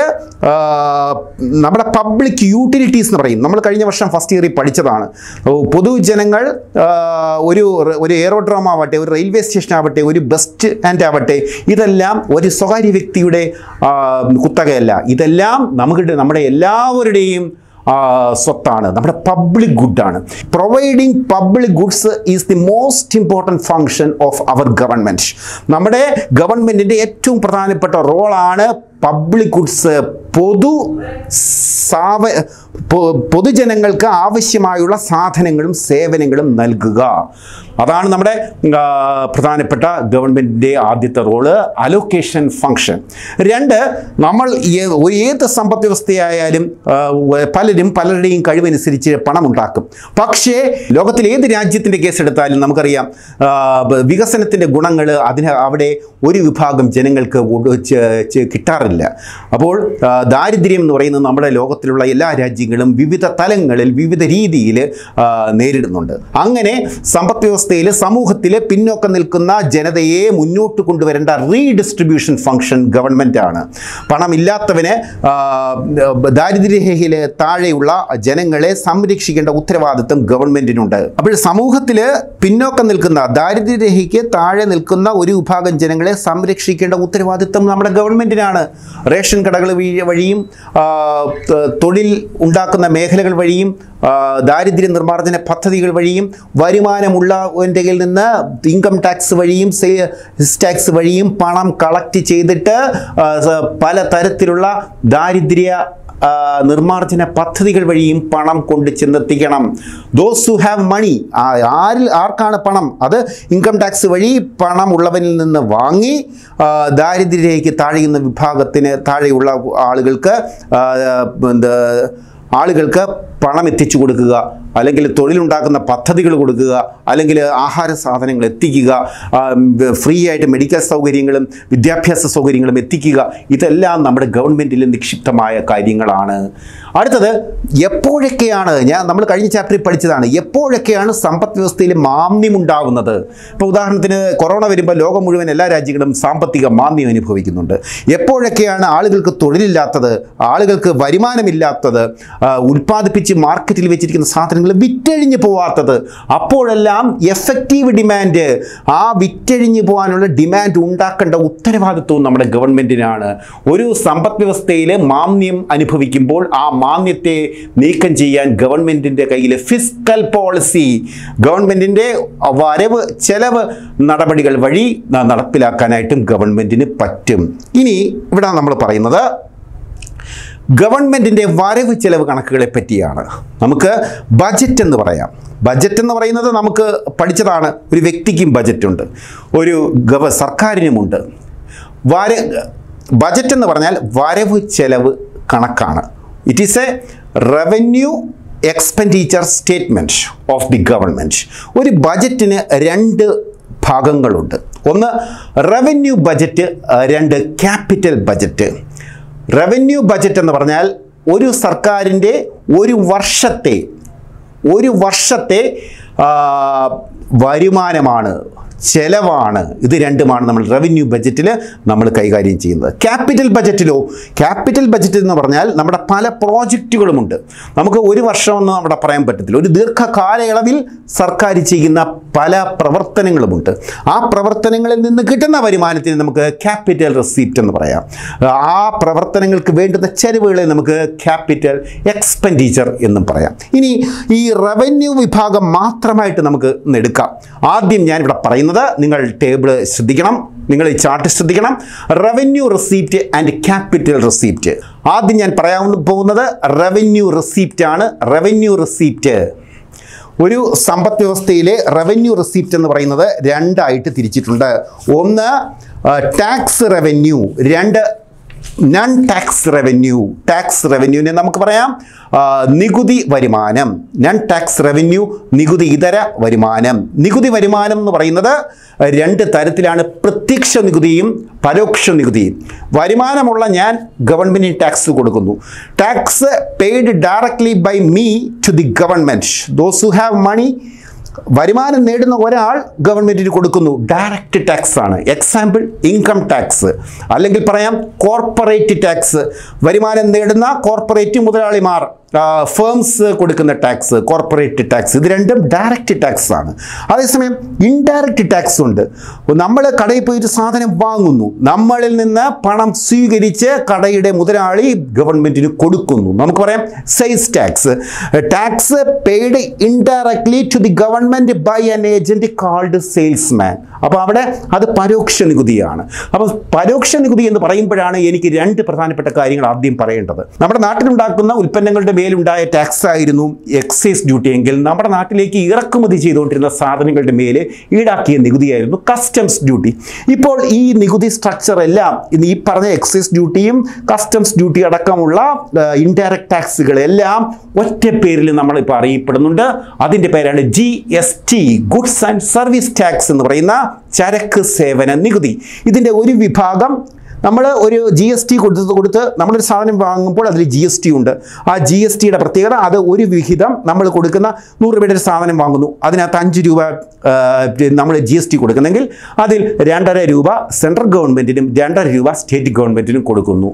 നമ്മുടെ പബ്ലിക് യൂട്ടിലിറ്റീസ് എന്ന് പറയും. നമ്മൾ കഴിഞ്ഞ വർഷം ഫസ്റ്റ് ഇയറിൽ പഠിച്ചതാണ്. പൊതുജനങ്ങൾ ഒരു ഒരു എയറോഡ്രോം ആവട്ടെ, ഒരു റെയിൽവേ സ്റ്റേഷൻ ആവട്ടെ, ഒരു ബസ് സ്റ്റാൻഡ് ആവട്ടെ, ഇതെല്ലാം ഒരു സ്വകാര്യ വ്യക്തിയുടെ കുത്തകയല്ല. ഇതെല്ലാം നമുക്ക് നമ്മുടെ എല്ലാവരുടെയും സ്വത്താണ്, നമ്മുടെ പബ്ലിക് ഗുഡാണ്. Providing public goods is the most important function of our government. നമ്മുടെ ഗവൺമെൻറ്റിൻ്റെ ഏറ്റവും പ്രധാനപ്പെട്ട റോളാണ് പബ്ലിക് ഗുഡ്സ്, പൊതു സാവ പൊതുജനങ്ങൾക്ക് ആവശ്യമായുള്ള സാധനങ്ങളും സേവനങ്ങളും നൽകുക. അതാണ് നമ്മുടെ പ്രധാനപ്പെട്ട ഗവൺമെൻറ്റിൻ്റെ ആദ്യത്തെ റോള്, അലോക്കേഷൻ ഫങ്ഷൻ. രണ്ട്, നമ്മൾ ഏത് സമ്പദ് വ്യവസ്ഥയായാലും പലരും പലരുടെയും കഴിവനുസരിച്ച് പണമുണ്ടാക്കും. പക്ഷേ ലോകത്തിലെ ഏത് രാജ്യത്തിൻ്റെ കേസെടുത്താലും നമുക്കറിയാം, വികസനത്തിൻ്റെ ഗുണങ്ങൾ അതിന് അവിടെ ഒരു വിഭാഗം ജനങ്ങൾക്ക് കിട്ടാറില്ല. അപ്പോൾ ദാരിദ്ര്യം എന്ന് പറയുന്നത് നമ്മുടെ ലോകത്തിലുള്ള എല്ലാ രാജ്യങ്ങളും വിവിധ തലങ്ങളിൽ വിവിധ രീതിയിൽ നേരിടുന്നുണ്ട്. അങ്ങനെ സമ്പദ് വ്യവസ്ഥയിൽ സമൂഹത്തിൽ പിന്നോക്കം നിൽക്കുന്ന ജനതയെ മുന്നോട്ട് കൊണ്ടുവരേണ്ട റീഡിസ്ട്രിബ്യൂഷൻ ഫംഗ്ഷൻ ഗവൺമെൻറ് ആണ്. പണമില്ലാത്തവന് ദാരിദ്ര്യരേഖയിൽ താഴെയുള്ള ജനങ്ങളെ സംരക്ഷിക്കേണ്ട ഉത്തരവാദിത്വം ഗവൺമെൻറ്റിനുണ്ട്. അപ്പോൾ സമൂഹത്തിൽ പിന്നോക്കം നിൽക്കുന്ന ദാരിദ്ര്യരേഖയ്ക്ക് താഴെ നിൽക്കുന്ന ഒരു വിഭാഗം ജനങ്ങളെ സംരക്ഷിക്കേണ്ട ഉത്തരവാദിത്വം നമ്മുടെ ഗവൺമെൻറ്റിനാണ്. റേഷൻ കടകൾ വഴിയും തൊഴിൽ ഉണ്ടാക്കുന്ന മേഖലകൾ വഴിയും ദാരിദ്ര്യ നിർമ്മാർജ്ജന പദ്ധതികൾ വഴിയും വരുമാനമുള്ളവൻ്റെ കയ്യിൽ നിന്ന് ഇൻകം ടാക്സ് വഴിയും സെയിൽസ് ടാക്സ് വഴിയും പണം കളക്ട് ചെയ്തിട്ട് പല തരത്തിലുള്ള ദാരിദ്ര്യ നിർമ്മാർജ്ജന പദ്ധതികൾ വഴിയും പണം കൊണ്ട് ചെന്നെത്തിക്കണം. ദോസ് ഹു ഹാവ് മണി, ആരിൽ ആർക്കാണ് പണം, അത് ഇൻകം ടാക്സ് വഴി പണം ഉള്ളവനിൽ നിന്ന് വാങ്ങി ദാരിദ്ര്യരേഖയ്ക്ക് താഴെയുന്ന വിഭാഗത്തിന് താഴെയുള്ള ആളുകൾക്ക് എന്താ ആളുകൾക്ക് പണം എത്തിച്ചു കൊടുക്കുക, അല്ലെങ്കിൽ തൊഴിലുണ്ടാക്കുന്ന പദ്ധതികൾ കൊടുക്കുക, അല്ലെങ്കിൽ ആഹാര സാധനങ്ങൾ എത്തിക്കുക, ഫ്രീ ആയിട്ട് മെഡിക്കൽ സൗകര്യങ്ങളും വിദ്യാഭ്യാസ സൗകര്യങ്ങളും എത്തിക്കുക. ഇതെല്ലാം നമ്മുടെ ഗവൺമെൻറ്റിൽ നിക്ഷിപ്തമായ കാര്യങ്ങളാണ്. അടുത്തത്, എപ്പോഴൊക്കെയാണ്, ഞാൻ നമ്മൾ കഴിഞ്ഞ ചാപ്റ്ററിൽ പഠിച്ചതാണ്, എപ്പോഴൊക്കെയാണ് സമ്പദ് വ്യവസ്ഥയിൽ മാന്ദ്യം ഉണ്ടാകുന്നത്. ഇപ്പോൾ ഉദാഹരണത്തിന് കൊറോണ വരുമ്പോൾ ലോകം മുഴുവൻ എല്ലാ രാജ്യങ്ങളും സാമ്പത്തിക മാന്ദ്യം അനുഭവിക്കുന്നുണ്ട്. എപ്പോഴൊക്കെയാണ് ആളുകൾക്ക് തൊഴിലില്ലാത്തത്, ആളുകൾക്ക് വരുമാനമില്ലാത്തത്, ഉൽപ്പാദിപ്പിച്ച് മാർക്കറ്റിൽ വെച്ചിരിക്കുന്ന സാധനങ്ങൾ വിറ്റഴിഞ്ഞു പോവാത്തത്, അപ്പോഴെല്ലാം എഫക്റ്റീവ് ഡിമാൻഡ്, ആ വിറ്റഴിഞ്ഞു പോകാനുള്ള ഡിമാൻഡ് ഉണ്ടാക്കേണ്ട ഉത്തരവാദിത്വവും നമ്മുടെ ഗവൺമെൻറ്റിനാണ്. ഒരു സമ്പദ് വ്യവസ്ഥയിൽ മാന്ദ്യം അനുഭവിക്കുമ്പോൾ ആ മാന്ദ്യത്തെ നീക്കം ചെയ്യാൻ ഗവൺമെൻറ്റിൻ്റെ കയ്യിൽ ഫിസ്ക്കൽ പോളിസി, ഗവൺമെൻറ്റിൻ്റെ വരവ് ചെലവ് നടപടികൾ വഴി നടപ്പിലാക്കാനായിട്ടും ഗവൺമെൻറ്റിന് പറ്റും. ഇനി ഇവിടെ നമ്മൾ പറയുന്നത് ഗവൺമെൻറ്റിൻ്റെ വരവ് ചെലവ് കണക്കുകളെ പറ്റിയാണ്. നമുക്ക് ബജറ്റ് എന്ന് പറയാം. ബജറ്റ് എന്ന് പറയുന്നത് നമുക്ക് പഠിച്ചതാണ്. ഒരു വ്യക്തിക്കും ബജറ്റുണ്ട്, ഒരു ഗവ സർക്കാരിനുമുണ്ട്. വര ബജറ്റ് എന്ന് പറഞ്ഞാൽ വരവ് ചെലവ് കണക്കാണ്. It is a revenue expenditure statement of the government. ഒരു ബജറ്റിന് രണ്ട് ഭാഗങ്ങളുണ്ട്. ഒന്ന് റവന്യൂ ബജറ്റ്, രണ്ട് ക്യാപിറ്റൽ ബജറ്റ്. റവന്യൂ ബജറ്റ് എന്ന് പറഞ്ഞാൽ ഒരു സർക്കാരിൻ്റെ ഒരു വർഷത്തെ ഒരു വർഷത്തെ വരുമാനമാണ്, ചെലവാണ്. ഇത് രണ്ടുമാണ് നമ്മൾ റവന്യൂ ബജറ്റിൽ നമ്മൾ കൈകാര്യം ചെയ്യുന്നത്. ക്യാപിറ്റൽ ബജറ്റിലോ, ക്യാപിറ്റൽ ബജറ്റ് എന്ന് പറഞ്ഞാൽ നമ്മുടെ പല പ്രോജക്റ്റുകളുമുണ്ട്. നമുക്ക് ഒരു വർഷമൊന്നും അവിടെ പറയാൻ പറ്റത്തില്ല. ഒരു ദീർഘകാലയളവിൽ സർക്കാർ ചെയ്യുന്ന പല പ്രവർത്തനങ്ങളുമുണ്ട്. ആ പ്രവർത്തനങ്ങളിൽ നിന്ന് കിട്ടുന്ന വരുമാനത്തിന് നമുക്ക് ക്യാപിറ്റൽ റെസീപ്റ്റ് എന്ന് പറയാം. ആ പ്രവർത്തനങ്ങൾക്ക് വേണ്ടുന്ന ചെലവുകളെ നമുക്ക് ക്യാപിറ്റൽ എക്സ്പെൻഡിച്ചർ എന്നും പറയാം. ഇനി ഈ റവന്യൂ വിഭാഗം മാത്രമായിട്ട് നമുക്ക് എടുക്കാം. ആദ്യം ഞാനിവിടെ പറയുന്നത്, നിങ്ങൾ ടേബിൾ ശ്രദ്ധിക്കണം, നിങ്ങൾ ഈ ചാർട്ട് ശ്രദ്ധിക്കണം. Revenue receipt and capital receipt. ആദ്യം ഞാൻ പറയാൻ പോകുന്നത് റവന്യൂ റെസീപ്റ്റ് ആണ്. റവന്യൂ റെസീപ്റ്റ്, ഒരു സമ്പദ് വ്യവസ്ഥയിലെ റവന്യൂ റെസീപ്റ്റ് എന്ന് പറയുന്നത് രണ്ടായിട്ട് തിരിച്ചിട്ടുണ്ട്. ഒന്ന് ടാക്സ് റവന്യൂ, രണ്ട് നൺ ടാക്സ് റവന്യൂ. ടാക്സ് റവന്യൂവിനെ നമുക്ക് പറയാം നികുതി വരുമാനം. നൺ ടാക്സ് റവന്യൂ നികുതി ഇതര വരുമാനം. നികുതി വരുമാനം എന്ന് പറയുന്നത് രണ്ട് തരത്തിലാണ്, പ്രത്യക്ഷ നികുതിയും പരോക്ഷ നികുതിയും. വരുമാനമുള്ള ഞാൻ ഗവൺമെൻറ്റിന് ടാക്സ് കൊടുക്കുന്നു. Tax paid directly by me to the government. Those who have money, വരുമാനം നേടുന്ന ഒരാൾ ഗവൺമെൻറ്റിന് കൊടുക്കുന്നു, ഡയറക്റ്റ് ടാക്സ് ആണ്. എക്സാമ്പിൾ ഇൻകം ടാക്സ്, അല്ലെങ്കിൽ പറയാം കോർപ്പറേറ്റ് ടാക്സ്. വരുമാനം നേടുന്ന കോർപ്പറേറ്റ് മുതലാളിമാർ, ഫേംസ് കൊടുക്കുന്ന ടാക്സ് കോർപ്പറേറ്റ് ടാക്സ്. ഇത് രണ്ടും ഡയറക്റ്റ് ടാക്സ് ആണ്. അതേസമയം ഇൻഡയറക്റ്റ് ടാക്സ് ഉണ്ട്. നമ്മൾ കടയിൽ പോയിട്ട് സാധനം വാങ്ങുന്നു, നമ്മളിൽ നിന്ന് പണം സ്വീകരിച്ച് കടയുടെ മുതലാളി ഗവൺമെൻറ്റിന് കൊടുക്കുന്നു. നമുക്ക് പറയാം sales tax. Tax paid indirectly to the government by an agent called salesman. അപ്പോൾ അവിടെ അത് പരോക്ഷ നികുതിയാണ്. അപ്പോൾ പരോക്ഷ നികുതി എന്ന് പറയുമ്പോഴാണ് എനിക്ക് രണ്ട് പ്രധാനപ്പെട്ട കാര്യങ്ങൾ ആദ്യം പറയേണ്ടത്. നമ്മുടെ നാട്ടിലുണ്ടാക്കുന്ന ഉൽപ്പന്നങ്ങളുടെ മേലുണ്ടായ ടാക്സ് ആയിരുന്നു എക്സൈസ് ഡ്യൂട്ടി എങ്കിൽ, നമ്മുടെ നാട്ടിലേക്ക് ഇറക്കുമതി ചെയ്തുകൊണ്ടിരുന്ന സാധനങ്ങളുടെ മേലെ ഈടാക്കിയ നികുതിയായിരുന്നു കസ്റ്റംസ് ഡ്യൂട്ടി. ഇപ്പോൾ ഈ നികുതി സ്ട്രക്ചർ എല്ലാം ഈ പറഞ്ഞ എക്സൈസ് ഡ്യൂട്ടിയും കസ്റ്റംസ് ഡ്യൂട്ടി അടക്കമുള്ള ഇൻഡയറക്റ്റ് ടാക്സുകളെല്ലാം ഒറ്റ പേരിൽ നമ്മളിപ്പോൾ അറിയപ്പെടുന്നുണ്ട്. അതിൻ്റെ പേരാണ് G S T, goods and service tax എന്ന് പറയുന്ന ചരക്ക് സേവന നികുതി. ഇതിൻ്റെ ഒരു വിഭാഗം നമ്മൾ ഒരു ജി എസ് ടി കൊടുത്ത് കൊടുത്ത് നമ്മളൊരു സാധനം വാങ്ങുമ്പോൾ അതിൽ ജി എസ് ടി ഉണ്ട്. ആ ജി എസ് ടിയുടെ പ്രത്യേകത അത് ഒരു വിഹിതം നമ്മൾ കൊടുക്കുന്ന നൂറ് രൂപയുടെ ഒരു സാധനം വാങ്ങുന്നു, അതിനകത്ത് അഞ്ച് രൂപ നമ്മൾ ജി എസ് ടി കൊടുക്കുന്നെങ്കിൽ അതിൽ രണ്ടര രൂപ സെൻട്രൽ ഗവൺമെൻറ്റിനും രണ്ടര രൂപ സ്റ്റേറ്റ് ഗവൺമെൻറ്റിനും കൊടുക്കുന്നു.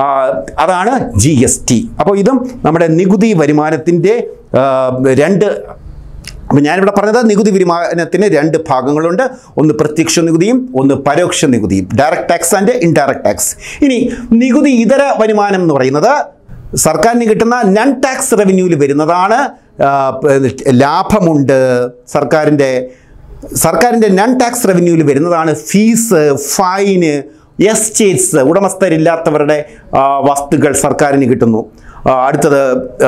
അതാണ് ജി എസ് ടി. അപ്പോൾ ഇതും നമ്മുടെ നികുതി വരുമാനത്തിൻ്റെ രണ്ട്. അപ്പോൾ ഞാനിവിടെ പറഞ്ഞത് നികുതി വരുമാനത്തിന് രണ്ട് ഭാഗങ്ങളുണ്ട്, ഒന്ന് പ്രത്യക്ഷ നികുതിയും ഒന്ന് പരോക്ഷ നികുതിയും, direct tax and indirect tax. ഇനി നികുതി ഇതര വരുമാനം എന്ന് പറയുന്നത് സർക്കാരിന് കിട്ടുന്ന നൺ ടാക്സ് റവന്യൂവിൽ വരുന്നതാണ്. ലാഭമുണ്ട് സർക്കാരിൻ്റെ സർക്കാരിൻ്റെ നൺ ടാക്സ് റവന്യൂവിൽ വരുന്നതാണ് ഫീസ്, ഫൈന്, എസ്റ്റേറ്റ്സ്, ഉടമസ്ഥരില്ലാത്തവരുടെ വസ്തുക്കൾ സർക്കാരിന് കിട്ടുന്നു. അടുത്തത്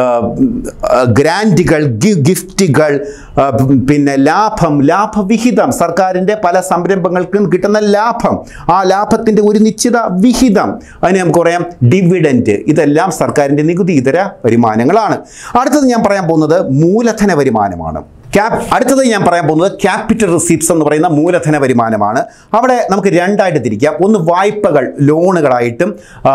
ഗ്രാൻറ്റുകൾ, ഗിഫ്റ്റുകൾ, പിന്നെ ലാഭം, ലാഭവിഹിതം, സർക്കാരിൻ്റെ പല സംരംഭങ്ങൾക്കും കിട്ടുന്ന ലാഭം, ആ ലാഭത്തിൻ്റെ ഒരു നിശ്ചിത വിഹിതം, അതിന് നമുക്ക് പറയാം ഡിവിഡൻറ്റ്. ഇതെല്ലാം സർക്കാരിൻ്റെ നികുതി ഇതര വരുമാനങ്ങളാണ്. അടുത്തത് ഞാൻ പറയാൻ പോകുന്നത് മൂലധന വരുമാനമാണ്. ക്യാപ് അടുത്തത് ഞാൻ പറയാൻ പോകുന്നത് ക്യാപിറ്റൽ റിസീപ്റ്റ്സ് എന്ന് പറയുന്ന മൂലധന വരുമാനമാണ്. അവിടെ നമുക്ക് രണ്ടായിട്ട് തിരിക്കാം. ഒന്ന് വായ്പകൾ, ലോണുകളായിട്ടും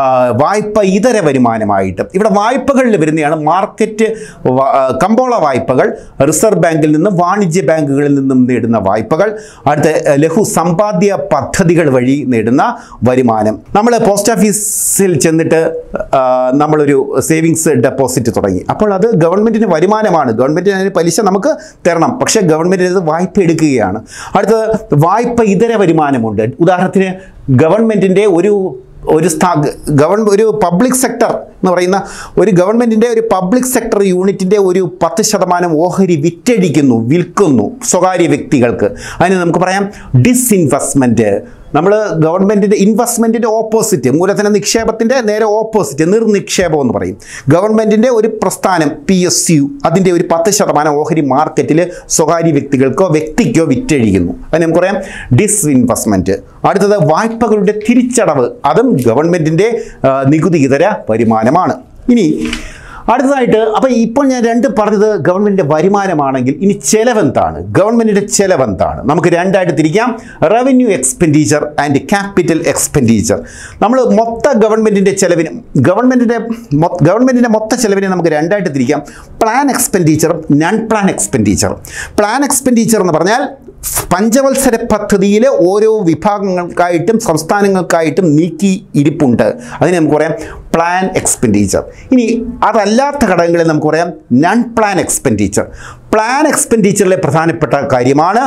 വായ്പ ഇതര വരുമാനമായിട്ടും. ഇവിടെ വായ്പകളിൽ വരുന്നതാണ് മാർക്കറ്റ് കമ്പോള വായ്പകൾ, റിസർവ് ബാങ്കിൽ നിന്നും വാണിജ്യ ബാങ്കുകളിൽ നിന്നും നേടുന്ന വായ്പകൾ, അടുത്ത ലഘു സമ്പാദ്യ പദ്ധതികൾ വഴി നേടുന്ന വരുമാനം. നമ്മൾ പോസ്റ്റ് ഓഫീസിൽ ചെന്നിട്ട് നമ്മളൊരു സേവിങ്സ് ഡെപ്പോസിറ്റ് തുടങ്ങി, അപ്പോൾ അത് ഗവൺമെൻറ്റിന് വരുമാനമാണ്. ഗവൺമെൻറ്റിന് അതിന് പലിശ നമുക്ക് തരണം, പക്ഷേ ഗവൺമെൻറ് ഇത് വായ്പ എടുക്കുകയാണ്. അടുത്തത് വായ്പ ഇതര വരുമാനമുണ്ട്. ഉദാഹരണത്തിന് ഗവൺമെൻറ്റിൻ്റെ ഒരു ഒരു സ്ഥാ ഗവൺ ഒരു പബ്ലിക് സെക്ടർ എന്ന് പറയുന്ന ഒരു ഗവൺമെൻറ്റിൻ്റെ ഒരു പബ്ലിക് സെക്ടർ യൂണിറ്റിൻ്റെ ഒരു പത്ത് ശതമാനം ഓഹരി വിറ്റഴിക്കുന്നു, വിൽക്കുന്നു സ്വകാര്യ വ്യക്തികൾക്ക്. അതിന് നമുക്ക് പറയാം ഡിസ്ഇൻവെസ്റ്റ്മെൻറ്റ്. നമ്മൾ ഗവൺമെൻറ്റിൻ്റെ ഇൻവെസ്റ്റ്മെൻറ്റിൻ്റെ ഓപ്പോസിറ്റ്, മൂലധന നിക്ഷേപത്തിൻ്റെ നേരെ ഓപ്പോസിറ്റ് നിർനിക്ഷേപം എന്ന് പറയും. ഗവൺമെൻറ്റിൻ്റെ ഒരു പ്രസ്ഥാനം പി എസ് യു അതിൻ്റെ ഒരു പത്ത് ശതമാനം ഓഹരി മാർക്കറ്റിൽ സ്വകാര്യ വ്യക്തികൾക്കോ വ്യക്തിക്കോ വിറ്റഴിക്കുന്നു. അതിന് നമുക്ക് പറയാം ഡിസ്ഇൻവെസ്റ്റ്മെൻറ്റ്. അടുത്തത് വായ്പകളുടെ തിരിച്ചടവ്, അതും ഗവൺമെൻറ്റിൻ്റെ നികുതി ഇതര വരുമാനമാണ്. ഇനി അടുത്തതായിട്ട്, അപ്പോൾ ഇപ്പോൾ ഞാൻ രണ്ട് പറഞ്ഞത് ഗവൺമെൻറ്റിൻ്റെ വരുമാനമാണെങ്കിൽ ഇനി ചെലവെന്താണ്, ഗവൺമെൻറ്റിൻ്റെ ചെലവെന്താണ്? നമുക്ക് രണ്ടായിട്ട് തിരിക്കാം, revenue expenditure and capital expenditure. നമ്മൾ മൊത്ത ഗവൺമെൻറ്റിൻ്റെ ചെലവിന് ഗവൺമെൻറ്റിൻ്റെ ഗവൺമെൻറ്റിൻ്റെ മൊത്ത ചെലവിനെ നമുക്ക് രണ്ടായിട്ട് തിരിക്കാം, പ്ലാൻ എക്സ്പെൻഡിച്ചറും നൺ പ്ലാൻ എക്സ്പെൻഡിച്ചറും. പ്ലാൻ എക്സ്പെൻഡിച്ചർ എന്ന് പറഞ്ഞാൽ പഞ്ചവത്സര പദ്ധതിയിൽ ഓരോ വിഭാഗങ്ങൾക്കായിട്ടും സംസ്ഥാനങ്ങൾക്കായിട്ടും നീക്കി ഇരിപ്പുണ്ട്, അതിന് നമുക്ക് പറയാം പ്ലാൻ എക്സ്പെൻഡിച്ചർ. ഇനി അതല്ലാത്ത ഘടകങ്ങളിൽ നമുക്ക് പറയാം നൺ പ്ലാൻ എക്സ്പെൻഡിച്ചർ. പ്ലാൻ എക്സ്പെൻഡിച്ചറിലെ പ്രധാനപ്പെട്ട കാര്യമാണ്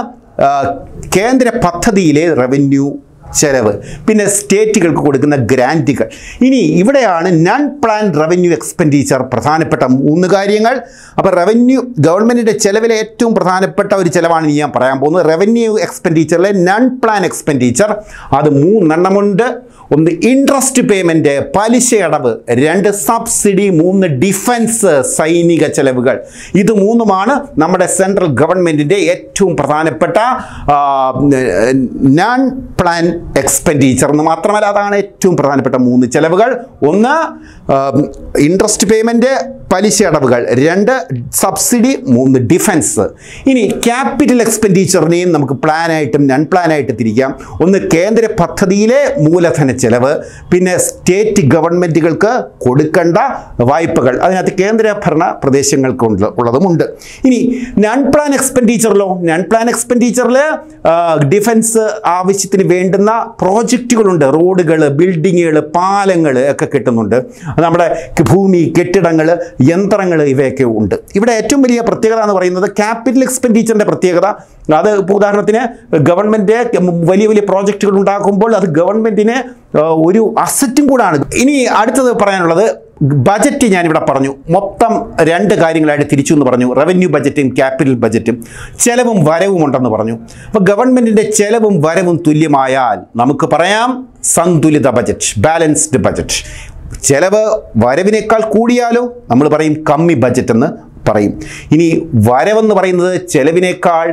കേന്ദ്ര പദ്ധതിയിലെ റവന്യൂ ചെലവ്, പിന്നെ സ്റ്റേറ്റുകൾക്ക് കൊടുക്കുന്ന ഗ്രാൻറ്റുകൾ. ഇനി ഇവിടെയാണ് നൺ പ്ലാൻ റവന്യൂ എക്സ്പെൻഡിച്ചർ പ്രധാനപ്പെട്ട മൂന്ന് കാര്യങ്ങൾ. അപ്പോൾ റവന്യൂ ഗവൺമെൻറ്റിൻ്റെ ചെലവിലെ ഏറ്റവും പ്രധാനപ്പെട്ട ഒരു ചിലവാണ് ഞാൻ പറയാൻ പോകുന്നത്. റവന്യൂ എക്സ്പെൻഡിച്ചറിലെ നൺ പ്ലാൻ എക്സ്പെൻഡിച്ചർ അത് മൂന്നെണ്ണമുണ്ട്. ഒന്ന് ഇൻട്രസ്റ്റ് പേയ്മെൻറ്റ്, പലിശ അടവ്, രണ്ട് സബ്സിഡി, മൂന്ന് ഡിഫൻസ് സൈനിക ചെലവുകൾ. ഇത് മൂന്നുമാണ് നമ്മുടെ സെൻട്രൽ ഗവൺമെൻറ്റിൻ്റെ ഏറ്റവും പ്രധാനപ്പെട്ട നൺ പ്ലാൻ എക്സ്പെൻഡിച്ചർ എന്ന് മാത്രമല്ല, അതാണ് ഏറ്റവും പ്രധാനപ്പെട്ട മൂന്ന് ചെലവുകൾ. ഒന്ന് ഇൻട്രസ്റ്റ് പേയ്മെൻറ്റ്, പലിശ അടവുകൾ. രണ്ട് സബ്സിഡി. മൂന്ന് ഡിഫൻസ്. ഇനി ക്യാപിറ്റൽ എക്സ്പെൻഡിച്ചറിനെയും നമുക്ക് പ്ലാനായിട്ടും നൺ പ്ലാനായിട്ട് തിരിക്കാം. ഒന്ന് കേന്ദ്ര പദ്ധതിയിലെ മൂലധന ചെലവ്, പിന്നെ സ്റ്റേറ്റ് ഗവൺമെൻറ്റുകൾക്ക് കൊടുക്കേണ്ട വായ്പകൾ, അതിനകത്ത് കേന്ദ്ര ഭരണ പ്രദേശങ്ങൾക്ക് ഉള്ളതുമുണ്ട്. ഇനി നൺ പ്ലാൻ എക്സ്പെൻഡിച്ചറിലോ, നൺ പ്ലാൻ എക്സ്പെൻഡിച്ചറിൽ ഡിഫൻസ് ആവശ്യത്തിന് വേണ്ടുന്ന പ്രോജക്റ്റുകളുണ്ട്. റോഡുകൾ, ബിൽഡിങ്ങുകൾ, പാലങ്ങൾ ഒക്കെ കിട്ടുന്നുണ്ട്. നമ്മുടെ ഭൂമി, കെട്ടിടങ്ങൾ, യന്ത്രങ്ങൾ, ഇവയൊക്കെ ഉണ്ട്. ഇവിടെ ഏറ്റവും വലിയ പ്രത്യേകത എന്ന് പറയുന്നത് ക്യാപിറ്റൽ എക്സ്പെൻഡിച്ചറിൻ്റെ പ്രത്യേകത. അത് ഉദാഹരണത്തിന് ഗവൺമെൻറ് വലിയ വലിയ പ്രോജക്റ്റുകൾ ഉണ്ടാക്കുമ്പോൾ അത് ഗവൺമെൻറ്റിന് ഒരു അസറ്റും കൂടാണ്. ഇനി അടുത്തത് പറയാനുള്ളത് ബജറ്റ്. ഞാനിവിടെ പറഞ്ഞു മൊത്തം രണ്ട് കാര്യങ്ങളായിട്ട് തിരിച്ചു എന്ന് പറഞ്ഞു. റവന്യൂ ബജറ്റും ക്യാപിറ്റൽ ബജറ്റും. ചെലവും വരവും ഉണ്ടെന്ന് പറഞ്ഞു. അപ്പോൾ ഗവൺമെൻറ്റിൻ്റെ ചെലവും വരവും തുല്യമായാൽ നമുക്ക് പറയാം സന്തുലിത ബജറ്റ്, ബാലൻസ്ഡ് ബജറ്റ്. ചെലവ് വരവിനേക്കാൾ കൂടിയാലോ നമ്മൾ പറയും കമ്മി ബജറ്റ് എന്ന് പറയും. ഇനി വരവെന്ന് പറയുന്നത് ചെലവിനേക്കാൾ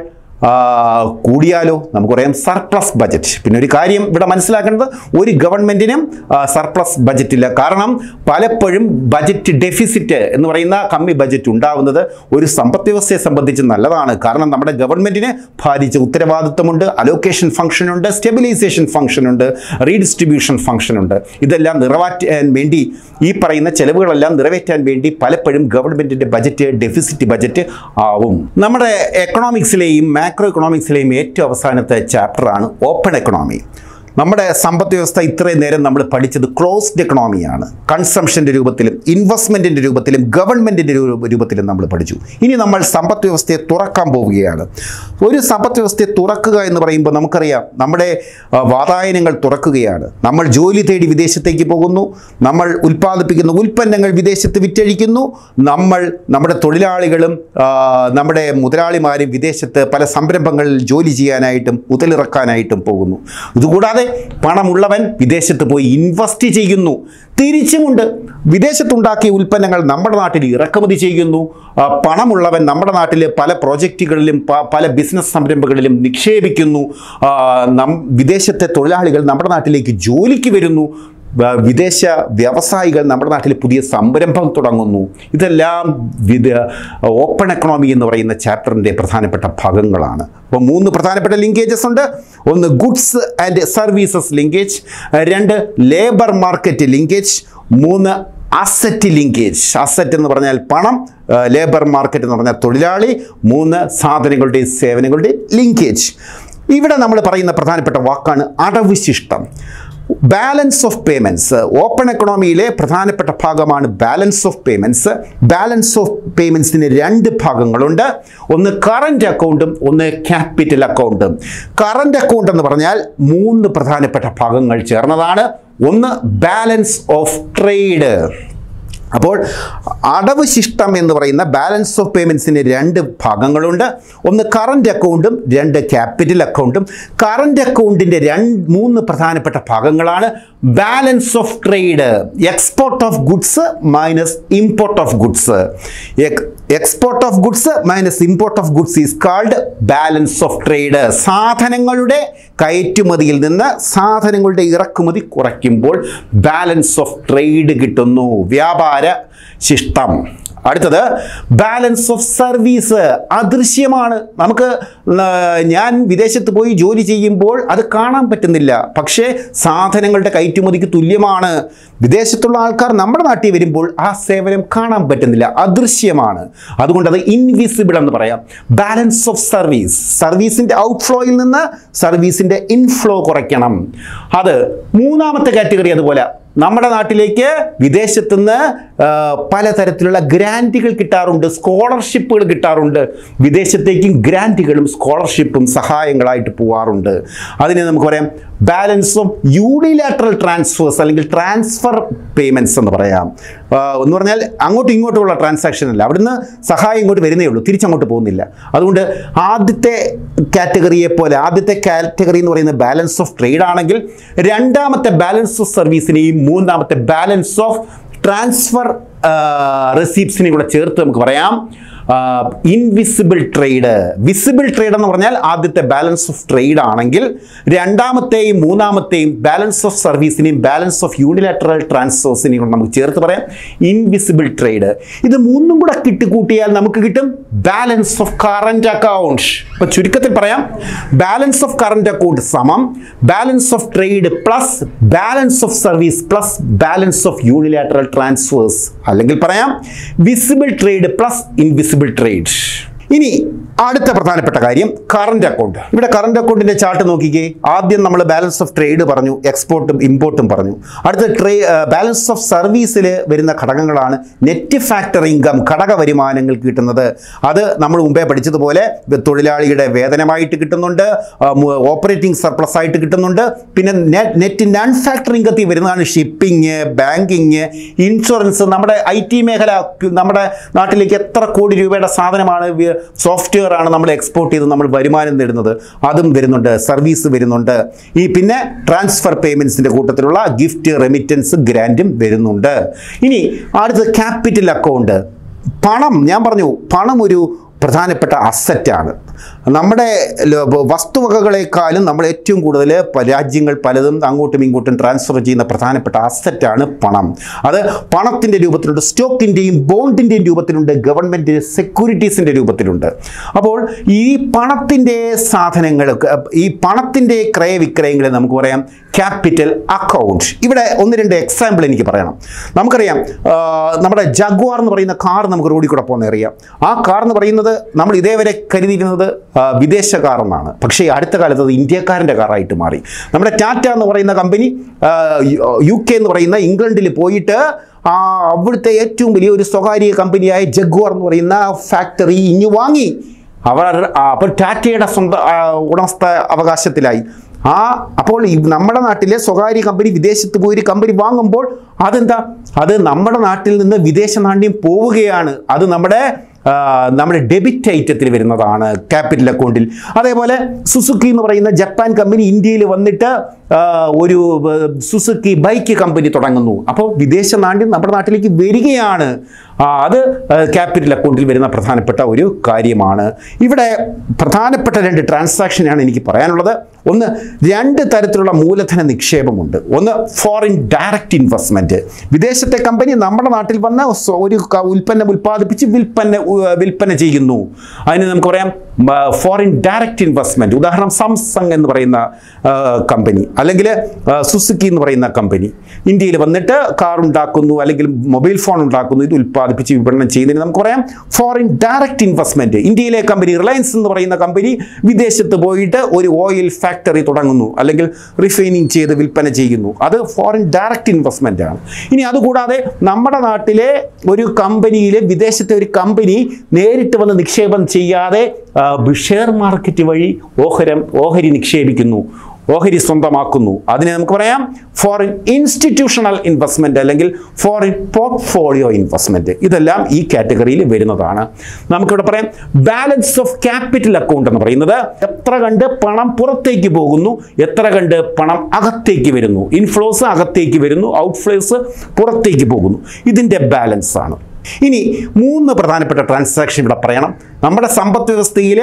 കൂടിയാലോ നമുക്ക് പറയാം സർപ്ലസ് ബജറ്റ്. പിന്നെ ഒരു കാര്യം ഇവിടെ മനസ്സിലാക്കേണ്ടത്, ഒരു ഗവൺമെൻറ്റിനും സർപ്ലസ് ബജറ്റ് ഇല്ല. കാരണം പലപ്പോഴും ബജറ്റ് ഡെഫിസിറ്റ് എന്ന് പറയുന്ന കമ്മി ബജറ്റ് ഉണ്ടാവുന്നത് ഒരു സമ്പദ് വ്യവസ്ഥയെ സംബന്ധിച്ച് നല്ലതാണ്. കാരണം നമ്മുടെ ഗവൺമെൻറ്റിന് ഭാരിച്ച ഉത്തരവാദിത്വമുണ്ട്, അലോക്കേഷൻ ഫംഗ്ഷനുണ്ട്, സ്റ്റെബിലൈസേഷൻ ഫംഗ്ഷനുണ്ട്, റീഡിസ്ട്രിബ്യൂഷൻ ഫംഗ്ഷനുണ്ട്. ഇതെല്ലാം നിറവേറ്റാൻ വേണ്ടി, ഈ പറയുന്ന ചെലവുകളെല്ലാം നിറവേറ്റാൻ വേണ്ടി പലപ്പോഴും ഗവൺമെൻറ്റിൻ്റെ ബജറ്റ് ഡെഫിസിറ്റ് ബജറ്റ് ആവും. നമ്മുടെ എക്കണോമിക്സിലെയും മാക്രോ എക്കണോമിക്സിലെയും ഏറ്റവും അവസാനത്തെ ചാപ്റ്ററാണ് ഓപ്പൺ എക്കണോമി. നമ്മുടെ സമ്പദ് വ്യവസ്ഥ ഇത്രയും നേരം നമ്മൾ പഠിച്ചത് ക്ലോസ്ഡ് എക്കണോമിയാണ്. കൺസംഷൻ്റെ രൂപത്തിലും ഇൻവെസ്റ്റ്മെൻറ്റിൻ്റെ രൂപത്തിലും ഗവൺമെൻറ്റിൻ്റെ രൂപത്തിലും നമ്മൾ പഠിച്ചു. ഇനി നമ്മൾ സമ്പദ് വ്യവസ്ഥയെ തുറക്കാൻ പോവുകയാണ്. ഒരു സമ്പദ് വ്യവസ്ഥയെ തുറക്കുക എന്ന് പറയുമ്പോൾ നമുക്കറിയാം നമ്മുടെ വാതായനങ്ങൾ തുറക്കുകയാണ്. നമ്മൾ ജോലി തേടി വിദേശത്തേക്ക് പോകുന്നു, നമ്മൾ ഉൽപ്പാദിപ്പിക്കുന്ന ഉൽപ്പന്നങ്ങൾ വിദേശത്ത് വിറ്റഴിക്കുന്നു, നമ്മൾ നമ്മുടെ തൊഴിലാളികളും നമ്മുടെ മുതലാളിമാരും വിദേശത്ത് പല സംരംഭങ്ങളിൽ ജോലി ചെയ്യാനായിട്ടും മുതലിറക്കാനായിട്ടും പോകുന്നു. ഇതുകൂടാതെ പണമുള്ളവൻ വിദേശത്ത് പോയി ഇൻവെസ്റ്റ് ചെയ്യുന്നു. തിരിച്ചുമുണ്ട്, വിദേശത്തുണ്ടാക്കിയ ഉൽപ്പന്നങ്ങൾ നമ്മുടെ നാട്ടിൽ ഇറക്കുമതി ചെയ്യുന്നു. പണമുള്ളവൻ നമ്മുടെ നാട്ടിൽ പല പ്രോജക്റ്റുകളിലും പല ബിസിനസ് സംരംഭങ്ങളിലും നിക്ഷേപിക്കുന്നു. വിദേശത്തെ തൊഴിലാളികൾ നമ്മുടെ നാട്ടിലേക്ക് ജോലിക്ക് വരുന്നു. വിദേശ വ്യവസായികൾ നമ്മുടെ നാട്ടിൽ പുതിയ സംരംഭം തുടങ്ങുന്നു. ഇതെല്ലാം വിദ ഓപ്പൺ എക്കണോമി എന്ന് പറയുന്ന ചാപ്റ്ററിൻ്റെ പ്രധാനപ്പെട്ട ഭാഗങ്ങളാണ്. അപ്പോൾ മൂന്ന് പ്രധാനപ്പെട്ട ലിങ്കേജസ് ഉണ്ട്. ഒന്ന് ഗുഡ്സ് ആൻഡ് സർവീസസ് ലിങ്കേജ്, രണ്ട് ലേബർ മാർക്കറ്റ് ലിങ്കേജ്, മൂന്ന് അസറ്റ് ലിങ്കേജ്. അസറ്റ് എന്ന് പറഞ്ഞാൽ പണം, ലേബർ മാർക്കറ്റ് എന്ന് പറഞ്ഞാൽ തൊഴിലാളി, മൂന്ന് സാധനങ്ങളുടെയും സേവനങ്ങളുടെയും ലിങ്കേജ്. ഇവിടെ നമ്മൾ പറയുന്ന പ്രധാനപ്പെട്ട വാക്കാണ് അടവുശിഷ്ടം. ബാലൻസ് ഓഫ് പേയ്മെൻറ്റ്സ് ഓപ്പൺ എക്കണോമിയിലെ പ്രധാനപ്പെട്ട ഭാഗമാണ് balance of payments. Balance of പേയ്മെൻറ്റ്സിന് രണ്ട് ഭാഗങ്ങളുണ്ട്. ഒന്ന് കറൻറ്റ് അക്കൗണ്ടും ഒന്ന് ക്യാപിറ്റൽ അക്കൗണ്ടും. കറൻറ്റ് അക്കൗണ്ട് എന്ന് പറഞ്ഞാൽ മൂന്ന് പ്രധാനപ്പെട്ട ഭാഗങ്ങൾ ചേർന്നതാണ്. ഒന്ന് ബാലൻസ് ഓഫ് ട്രേഡ്. അപ്പോൾ അടവ് ശിഷ്ടം എന്ന് പറയുന്ന ബാലൻസ് ഓഫ് പേയ്മെൻറ്റ്സിന് രണ്ട് ഭാഗങ്ങളുണ്ട്. ഒന്ന് കറൻറ്റ് അക്കൗണ്ടും രണ്ട് ക്യാപിറ്റൽ അക്കൗണ്ടും. കറൻറ്റ് അക്കൗണ്ടിൻ്റെ രണ്ട് മൂന്ന് പ്രധാനപ്പെട്ട ഭാഗങ്ങളാണ് balance of trade, export of goods minus import of goods. Export of goods minus import of goods is called balance of trade. സാധനങ്ങളുടെ കയറ്റുമതിയിൽ നിന്ന് സാധനങ്ങളുടെ ഇറക്കുമതി കുറയ്ക്കുമ്പോൾ ബാലൻസ് ഓഫ് ട്രേഡ് കിട്ടുന്നു, വ്യാപാര ശിഷ്ടം. അടുത്തത് ബാലൻസ് ഓഫ് സർവീസ്. അദൃശ്യമാണ്. നമുക്ക് ഞാൻ വിദേശത്ത് പോയി ജോലി ചെയ്യുമ്പോൾ അത് കാണാൻ പറ്റുന്നില്ല, പക്ഷേ സാധനങ്ങളുടെ കയറ്റുമതിക്ക് തുല്യമാണ്. വിദേശത്തുള്ള ആൾക്കാർ നമ്മുടെ നാട്ടിൽ വരുമ്പോൾ ആ സേവനം കാണാൻ പറ്റുന്നില്ല, അദൃശ്യമാണ്. അതുകൊണ്ട് അത് ഇൻവിസിബിൾ എന്ന് പറയാം. ബാലൻസ് ഓഫ് സർവീസ്, സർവീസിൻ്റെ ഔട്ട്ഫ്ലോയിൽ നിന്ന് സർവീസിൻ്റെ ഇൻഫ്ലോ കുറയ്ക്കണം. അത് മൂന്നാമത്തെ കാറ്റഗറി. അതുപോലെ നമ്മുടെ നാട്ടിലേക്ക് വിദേശത്തുനിന്ന് പലതരത്തിലുള്ള ഗ്രാൻറ്റുകൾ കിട്ടാറുണ്ട്, സ്കോളർഷിപ്പുകൾ കിട്ടാറുണ്ട്. വിദേശത്തേക്കും ഗ്രാൻറ്റുകളും സ്കോളർഷിപ്പും സഹായങ്ങളായിട്ട് പോവാറുണ്ട്. അതിനെ നമുക്ക് പറയാം ബാലൻസ് ഓഫ് യൂണിലാറ്ററൽ ട്രാൻസ്ഫേഴ്സ് അല്ലെങ്കിൽ ട്രാൻസ്ഫർ പേയ്മെൻറ്റ്സ് എന്ന് പറയാം. എന്ന് പറഞ്ഞാൽ അങ്ങോട്ടും ഇങ്ങോട്ടുമുള്ള ട്രാൻസാക്ഷൻ അല്ല, അവിടുന്ന് സഹായം ഇങ്ങോട്ട് വരുന്നേ ഉള്ളൂ, തിരിച്ചങ്ങോട്ട് പോകുന്നില്ല. അതുകൊണ്ട് ആദ്യത്തെ കാറ്റഗറിയെ പോലെ ആദ്യത്തെ കാറ്റഗറി എന്ന് പറയുന്നത് ബാലൻസ് ഓഫ് ട്രേഡ് ആണെങ്കിൽ, രണ്ടാമത്തെ ബാലൻസ് ഓഫ് സർവീസിനെയും മൂന്നാമത്തെ ബാലൻസ് ഓഫ് ട്രാൻസ്ഫർ റെസീപ്റ്റ്സിനെയും കൂടെ ചേർത്ത് നമുക്ക് പറയാം ഇൻവിസിബിൾ ട്രേഡ്. വിസിബിൾ ട്രേഡ് എന്ന് പറഞ്ഞാൽ ആദ്യത്തെ ബാലൻസ് ഓഫ് ട്രേഡ് ആണെങ്കിൽ രണ്ടാമത്തെയും മൂന്നാമത്തെയും ബാലൻസ് ഓഫ് സർവീസിനെയും ബാലൻസ് ഓഫ് യൂണിലാറ്ററൽ ട്രാൻസ്ഫേഴ്സിനെയും കൂടെ നമുക്ക് ചേർത്ത് പറയാം ഇൻവിസിബിൾ ട്രേഡ്. ഇത് മൂന്നും കൂടെ കിട്ടിക്കൂട്ടിയാൽ നമുക്ക് കിട്ടും ബാലൻസ് ഓഫ് കറന്റ് അക്കൗണ്ട്. അപ്പോൾ ചുരുക്കത്തിൽ പറയാം, ബാലൻസ് ഓഫ് കറന്റ് അക്കൗണ്ട് സമം balance of trade plus balance of service plus balance of unilateral transfers, അല്ലെങ്കിൽ പറയാം visible trade plus invisible trade. ഇനി അടുത്ത പ്രധാനപ്പെട്ട കാര്യം കറന്റ് അക്കൗണ്ട്. ഇവിടെ കറന്റ് അക്കൗണ്ടിന്റെ ചാർട്ട് നോക്കിക്കേ. ആദ്യം നമ്മൾ ബാലൻസ് ഓഫ് ട്രേഡ് പറഞ്ഞു, എക്സ്പോർട്ടും ഇമ്പോർട്ടും പറഞ്ഞു. അടുത്ത ട്രേ ബാലൻസ് ഓഫ് സർവീസിൽ വരുന്ന ഘടകങ്ങളാണ് നെറ്റ് ഫാക്ടർ ഇൻകം, ഘടക വരുമാനങ്ങൾ കിട്ടുന്നത്. അത് നമ്മൾ മുമ്പേ പഠിച്ചതുപോലെ തൊഴിലാളിയുടെ വേതനമായിട്ട് കിട്ടുന്നുണ്ട്, ഓപ്പറേറ്റിംഗ് സർപ്ലസ് ആയിട്ട് കിട്ടുന്നുണ്ട്. പിന്നെ നെറ്റ് നോൺ ഫാക്ടർ ഇൻകത്തിൽ വരുന്നതാണ് ഷിപ്പിംഗ്, ബാങ്കിങ്, ഇൻഷുറൻസ്. നമ്മുടെ ഐ ടി മേഖല, നമ്മുടെ നാട്ടിലേക്ക് എത്ര കോടി രൂപയുടെ സാധനമാണ്, സോഫ്റ്റ്വെയർ ആണ് നമ്മൾ എക്സ്പോർട്ട് ചെയ്ത് നമ്മൾ വരുമാനം നേടുന്നത്, അതും വരുന്നുണ്ട്. സർവീസ് വരുന്നുണ്ട്. ഈ പിന്നെ ട്രാൻസ്ഫർ പേയ്മെന്റ്സിന്റെ കൂട്ടത്തിലുള്ള ഗിഫ്റ്റ്, റെമിറ്റൻസ്, ഗ്രാൻറ്റും വരുന്നുണ്ട്. ഇനി അടുത്ത ക്യാപിറ്റൽ അക്കൗണ്ട്. പണം, ഞാൻ പറഞ്ഞു പണം ഒരു പ്രധാനപ്പെട്ട അസറ്റാണ്. നമ്മുടെ വസ്തുവകകളെക്കാളും നമ്മൾ ഏറ്റവും കൂടുതൽ രാജ്യങ്ങൾ പലതും അങ്ങോട്ടും ഇങ്ങോട്ടും ട്രാൻസ്ഫർ ചെയ്യുന്ന പ്രധാനപ്പെട്ട അസറ്റാണ് പണം. അത് പണത്തിൻ്റെ രൂപത്തിലുണ്ട്, സ്റ്റോക്കിൻ്റെയും ബോണ്ടിൻ്റെയും രൂപത്തിലുണ്ട്, ഗവൺമെൻറ് സെക്യൂരിറ്റീസിൻ്റെ രൂപത്തിലുണ്ട്. അപ്പോൾ ഈ പണത്തിൻ്റെ സാധനങ്ങൾ, ഈ പണത്തിൻ്റെ ക്രയവിക്രയങ്ങളെ നമുക്ക് പറയാം ക്യാപിറ്റൽ അക്കൗണ്ട്. ഇവിടെ ഒന്ന് രണ്ട് എക്സാമ്പിൾ എനിക്ക് പറയണം. നമുക്കറിയാം നമ്മുടെ ജഗ്വാർ എന്ന് പറയുന്ന കാർ നമുക്ക് റോഡിൽ കൂടെ പോകുന്ന അറിയാം. ആ കാർ എന്ന് പറയുന്നത് നമ്മൾ ഇതേവരെ കരുതിയിരുന്നത് വിദേശ കാർ എന്നാണ്. പക്ഷേ അടുത്ത കാലത്ത് അത് ഇന്ത്യക്കാരൻ്റെ കാറായിട്ട് മാറി. നമ്മുടെ ടാറ്റ എന്ന് പറയുന്ന കമ്പനി യു കെ എന്ന് പറയുന്ന ഇംഗ്ലണ്ടിൽ പോയിട്ട് ആ അവിടുത്തെ ഏറ്റവും വലിയ ഒരു സ്വകാര്യ കമ്പനിയായ ജഗ്വാർ എന്ന് പറയുന്ന ഫാക്ടറി ഇങ്ങ് വാങ്ങി. അവർ അപ്പോൾ ടാറ്റയുടെ സ്വന്തം ഉടമസ്ഥ അവകാശത്തിലായി. ആ അപ്പോൾ നമ്മുടെ നാട്ടിലെ സ്വകാര്യ കമ്പനി വിദേശത്ത് പോയി ഒരു കമ്പനി വാങ്ങുമ്പോൾ അതെന്താ, അത് നമ്മുടെ നാട്ടിൽ നിന്ന് വിദേശ നാണ്യം പോവുകയാണ്. അത് നമ്മുടെ നമ്മുടെ ഡെബിറ്റ് ഐറ്റത്തിൽ വരുന്നതാണ് ക്യാപിറ്റൽ അക്കൗണ്ടിൽ. അതേപോലെ സുസുക്കി എന്ന് പറയുന്ന ജപ്പാൻ കമ്പനി ഇന്ത്യയിൽ വന്നിട്ട് ഒരു സുസുക്കി ബൈക്ക് കമ്പനി തുടങ്ങുന്നു. അപ്പോൾ വിദേശ നാണ്യം നമ്മുടെ നാട്ടിലേക്ക് വരികയാണ്. അത് ക്യാപിറ്റൽ അക്കൗണ്ടിൽ വരുന്ന പ്രധാനപ്പെട്ട ഒരു കാര്യമാണ്. ഇവിടെ പ്രധാനപ്പെട്ട രണ്ട് ട്രാൻസാക്ഷനാണ് എനിക്ക് പറയാനുള്ളത്. ഒന്ന്, രണ്ട് തരത്തിലുള്ള മൂലധന നിക്ഷേപമുണ്ട്. ഒന്ന് ഫോറിൻ ഡയറക്റ്റ് ഇൻവെസ്റ്റ്മെൻറ്റ്. വിദേശത്തെ കമ്പനി നമ്മുടെ നാട്ടിൽ വന്ന ഒരു ഉൽപ്പന്നം ഉൽപ്പാദിപ്പിച്ച് വിൽപ്പന വിൽപ്പന ചെയ്യുന്നു. അതിന് നമുക്ക് പറയാം ഫോറിൻ ഡയറക്റ്റ് ഇൻവെസ്റ്റ്മെൻറ്റ്. ഉദാഹരണം സാംസങ് എന്ന് പറയുന്ന കമ്പനി, അല്ലെങ്കിൽ സുസുക്കി എന്ന് പറയുന്ന കമ്പനി ഇന്ത്യയിൽ വന്നിട്ട് കാർ ഉണ്ടാക്കുന്നു, അല്ലെങ്കിൽ മൊബൈൽ ഫോൺ ഉണ്ടാക്കുന്നു. ഇത് ഉൽപ്പാദിപ്പിച്ച് വിപണനം ചെയ്യുന്നതിന് നമുക്ക് പറയാം ഫോറിൻ ഡയറക്റ്റ് ഇൻവെസ്റ്റ്മെൻറ്റ്. ഇന്ത്യയിലെ കമ്പനി റിലയൻസ് എന്ന് പറയുന്ന കമ്പനി വിദേശത്ത് പോയിട്ട് ഒരു ഓയിൽ ഫാക്ടറി തുടങ്ങുന്നു, അല്ലെങ്കിൽ റിഫൈനിങ് ചെയ്ത് വിൽപ്പന ചെയ്യുന്നു. അത് ഫോറിൻ ഡയറക്റ്റ് ഇൻവെസ്റ്റ്മെൻ്റ് ആണ്. ഇനി അതുകൂടാതെ നമ്മുടെ നാട്ടിലെ ഒരു കമ്പനിയിലെ വിദേശത്തെ ഒരു കമ്പനി നേരിട്ട് വന്ന് നിക്ഷേപം ചെയ്യാതെ ഷെയർ മാർക്കറ്റ് വഴി ഓഹരം ഓഹരി നിക്ഷേപിക്കുന്നു, ഓഹരി സ്വന്തമാക്കുന്നു. അതിനെ നമുക്ക് പറയാം ഫോറിൻ ഇൻസ്റ്റിറ്റ്യൂഷണൽ ഇൻവെസ്റ്റ്മെൻറ്റ്, അല്ലെങ്കിൽ ഫോറിൻ പോർട്ട്ഫോളിയോ ഇൻവെസ്റ്റ്മെൻറ്റ്. ഇതെല്ലാം ഈ കാറ്റഗറിയിൽ വരുന്നതാണ്. നമുക്കിവിടെ പറയാം ബാലൻസ് ഓഫ് ക്യാപിറ്റൽ അക്കൗണ്ട് എന്ന് പറയുന്നത് എത്ര കണ്ട് പണം പുറത്തേക്ക് പോകുന്നു, എത്ര കണ്ട് പണം അകത്തേക്ക് വരുന്നു. ഇൻഫ്ലോസ് അകത്തേക്ക് വരുന്നു, ഔട്ട്ഫ്ലോസ് പുറത്തേക്ക് പോകുന്നു. ഇതിൻ്റെ ബാലൻസ് ആണ്. ഇനി മൂന്ന് പ്രധാനപ്പെട്ട ട്രാൻസാക്ഷൻ ഇവിടെ പറയണം. നമ്മുടെ സമ്പദ് വ്യവസ്ഥയിൽ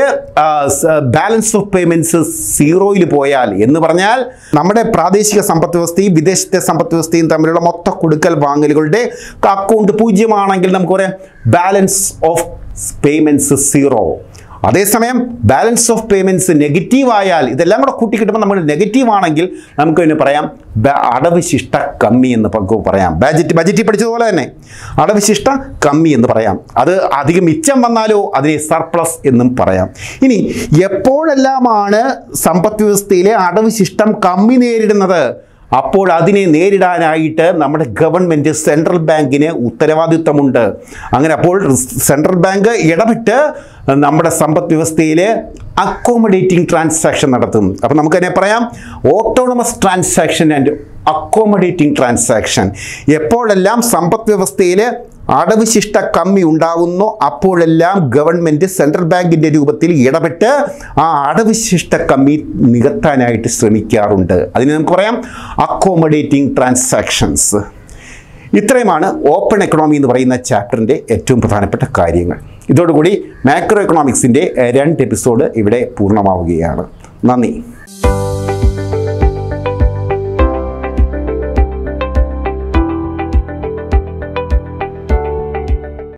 ബാലൻസ് ഓഫ് പേയ്മെൻറ്റ്സ് സീറോയിൽ പോയാൽ എന്ന് പറഞ്ഞാൽ നമ്മുടെ പ്രാദേശിക സമ്പദ് വ്യവസ്ഥയും വിദേശത്തെ സമ്പദ് വ്യവസ്ഥയും തമ്മിലുള്ള മൊത്ത കൊടുക്കൽ വാങ്ങലുകളുടെ അക്കൗണ്ട് പൂജ്യമാണെങ്കിൽ നമുക്ക് പറയാം ബാലൻസ് ഓഫ് പേയ്മെൻറ്റ്സ് സീറോ. അതേസമയം ബാലൻസ് ഓഫ് പേയ്മെൻറ്റ്സ് നെഗറ്റീവ് ആയാൽ, ഇതെല്ലാം കൂടെ കൂട്ടി കിട്ടുമ്പോൾ നമ്മൾ നെഗറ്റീവ് ആണെങ്കിൽ നമുക്ക് അതിന് പറയാം അടവിശിഷ്ട കമ്മി എന്ന് പറയാം. ബജറ്റ് ബജറ്റിൽ പഠിച്ചതുപോലെ തന്നെ അടവിശിഷ്ട കമ്മി എന്ന് പറയാം. അത് അധികം മിച്ചം വന്നാലോ അതിനെ സർപ്ലസ് എന്നും പറയാം. ഇനി എപ്പോഴെല്ലാമാണ് സമ്പദ് വ്യവസ്ഥയിലെ അടവിശിഷ്ടം കമ്മി നേരിടുന്നത്, അപ്പോൾ അതിനെ നേരിടാനായിട്ട് നമ്മുടെ ഗവൺമെൻറ് സെൻട്രൽ ബാങ്കിന് ഉത്തരവാദിത്തമുണ്ട്. അങ്ങനെ അപ്പോൾ സെൻട്രൽ ബാങ്ക് ഇടപെട്ട് നമ്മുടെ സമ്പദ് വ്യവസ്ഥയിൽ അക്കോമഡേറ്റിംഗ് ട്രാൻസാക്ഷൻ നടത്തും. അപ്പം നമുക്കതിനെ പറയാം autonomous transaction and accommodating transaction. എപ്പോഴെല്ലാം സമ്പദ് വ്യവസ്ഥയിൽ അടവിശിഷ്ട കമ്മി ഉണ്ടാകുന്നു അപ്പോഴെല്ലാം ഗവൺമെൻറ് സെൻട്രൽ ബാങ്കിൻ്റെ രൂപത്തിൽ ഇടപെട്ട് ആ അടവിശിഷ്ട കമ്മി നികത്താനായിട്ട് ശ്രമിക്കാറുണ്ട്. അതിന് നമുക്ക് പറയാം അക്കോമഡേറ്റിംഗ് ട്രാൻസാക്ഷൻസ്. ഇത്രയുമാണ് ഓപ്പൺ എക്കണോമി എന്ന് പറയുന്ന ചാപ്റ്ററിൻ്റെ ഏറ്റവും പ്രധാനപ്പെട്ട കാര്യങ്ങൾ. ഇതോടുകൂടി മാക്രോ എക്കണോമിക്സിൻ്റെ രണ്ട് എപ്പിസോഡ് ഇവിടെ പൂർണ്ണമാവുകയാണ്. നന്ദി.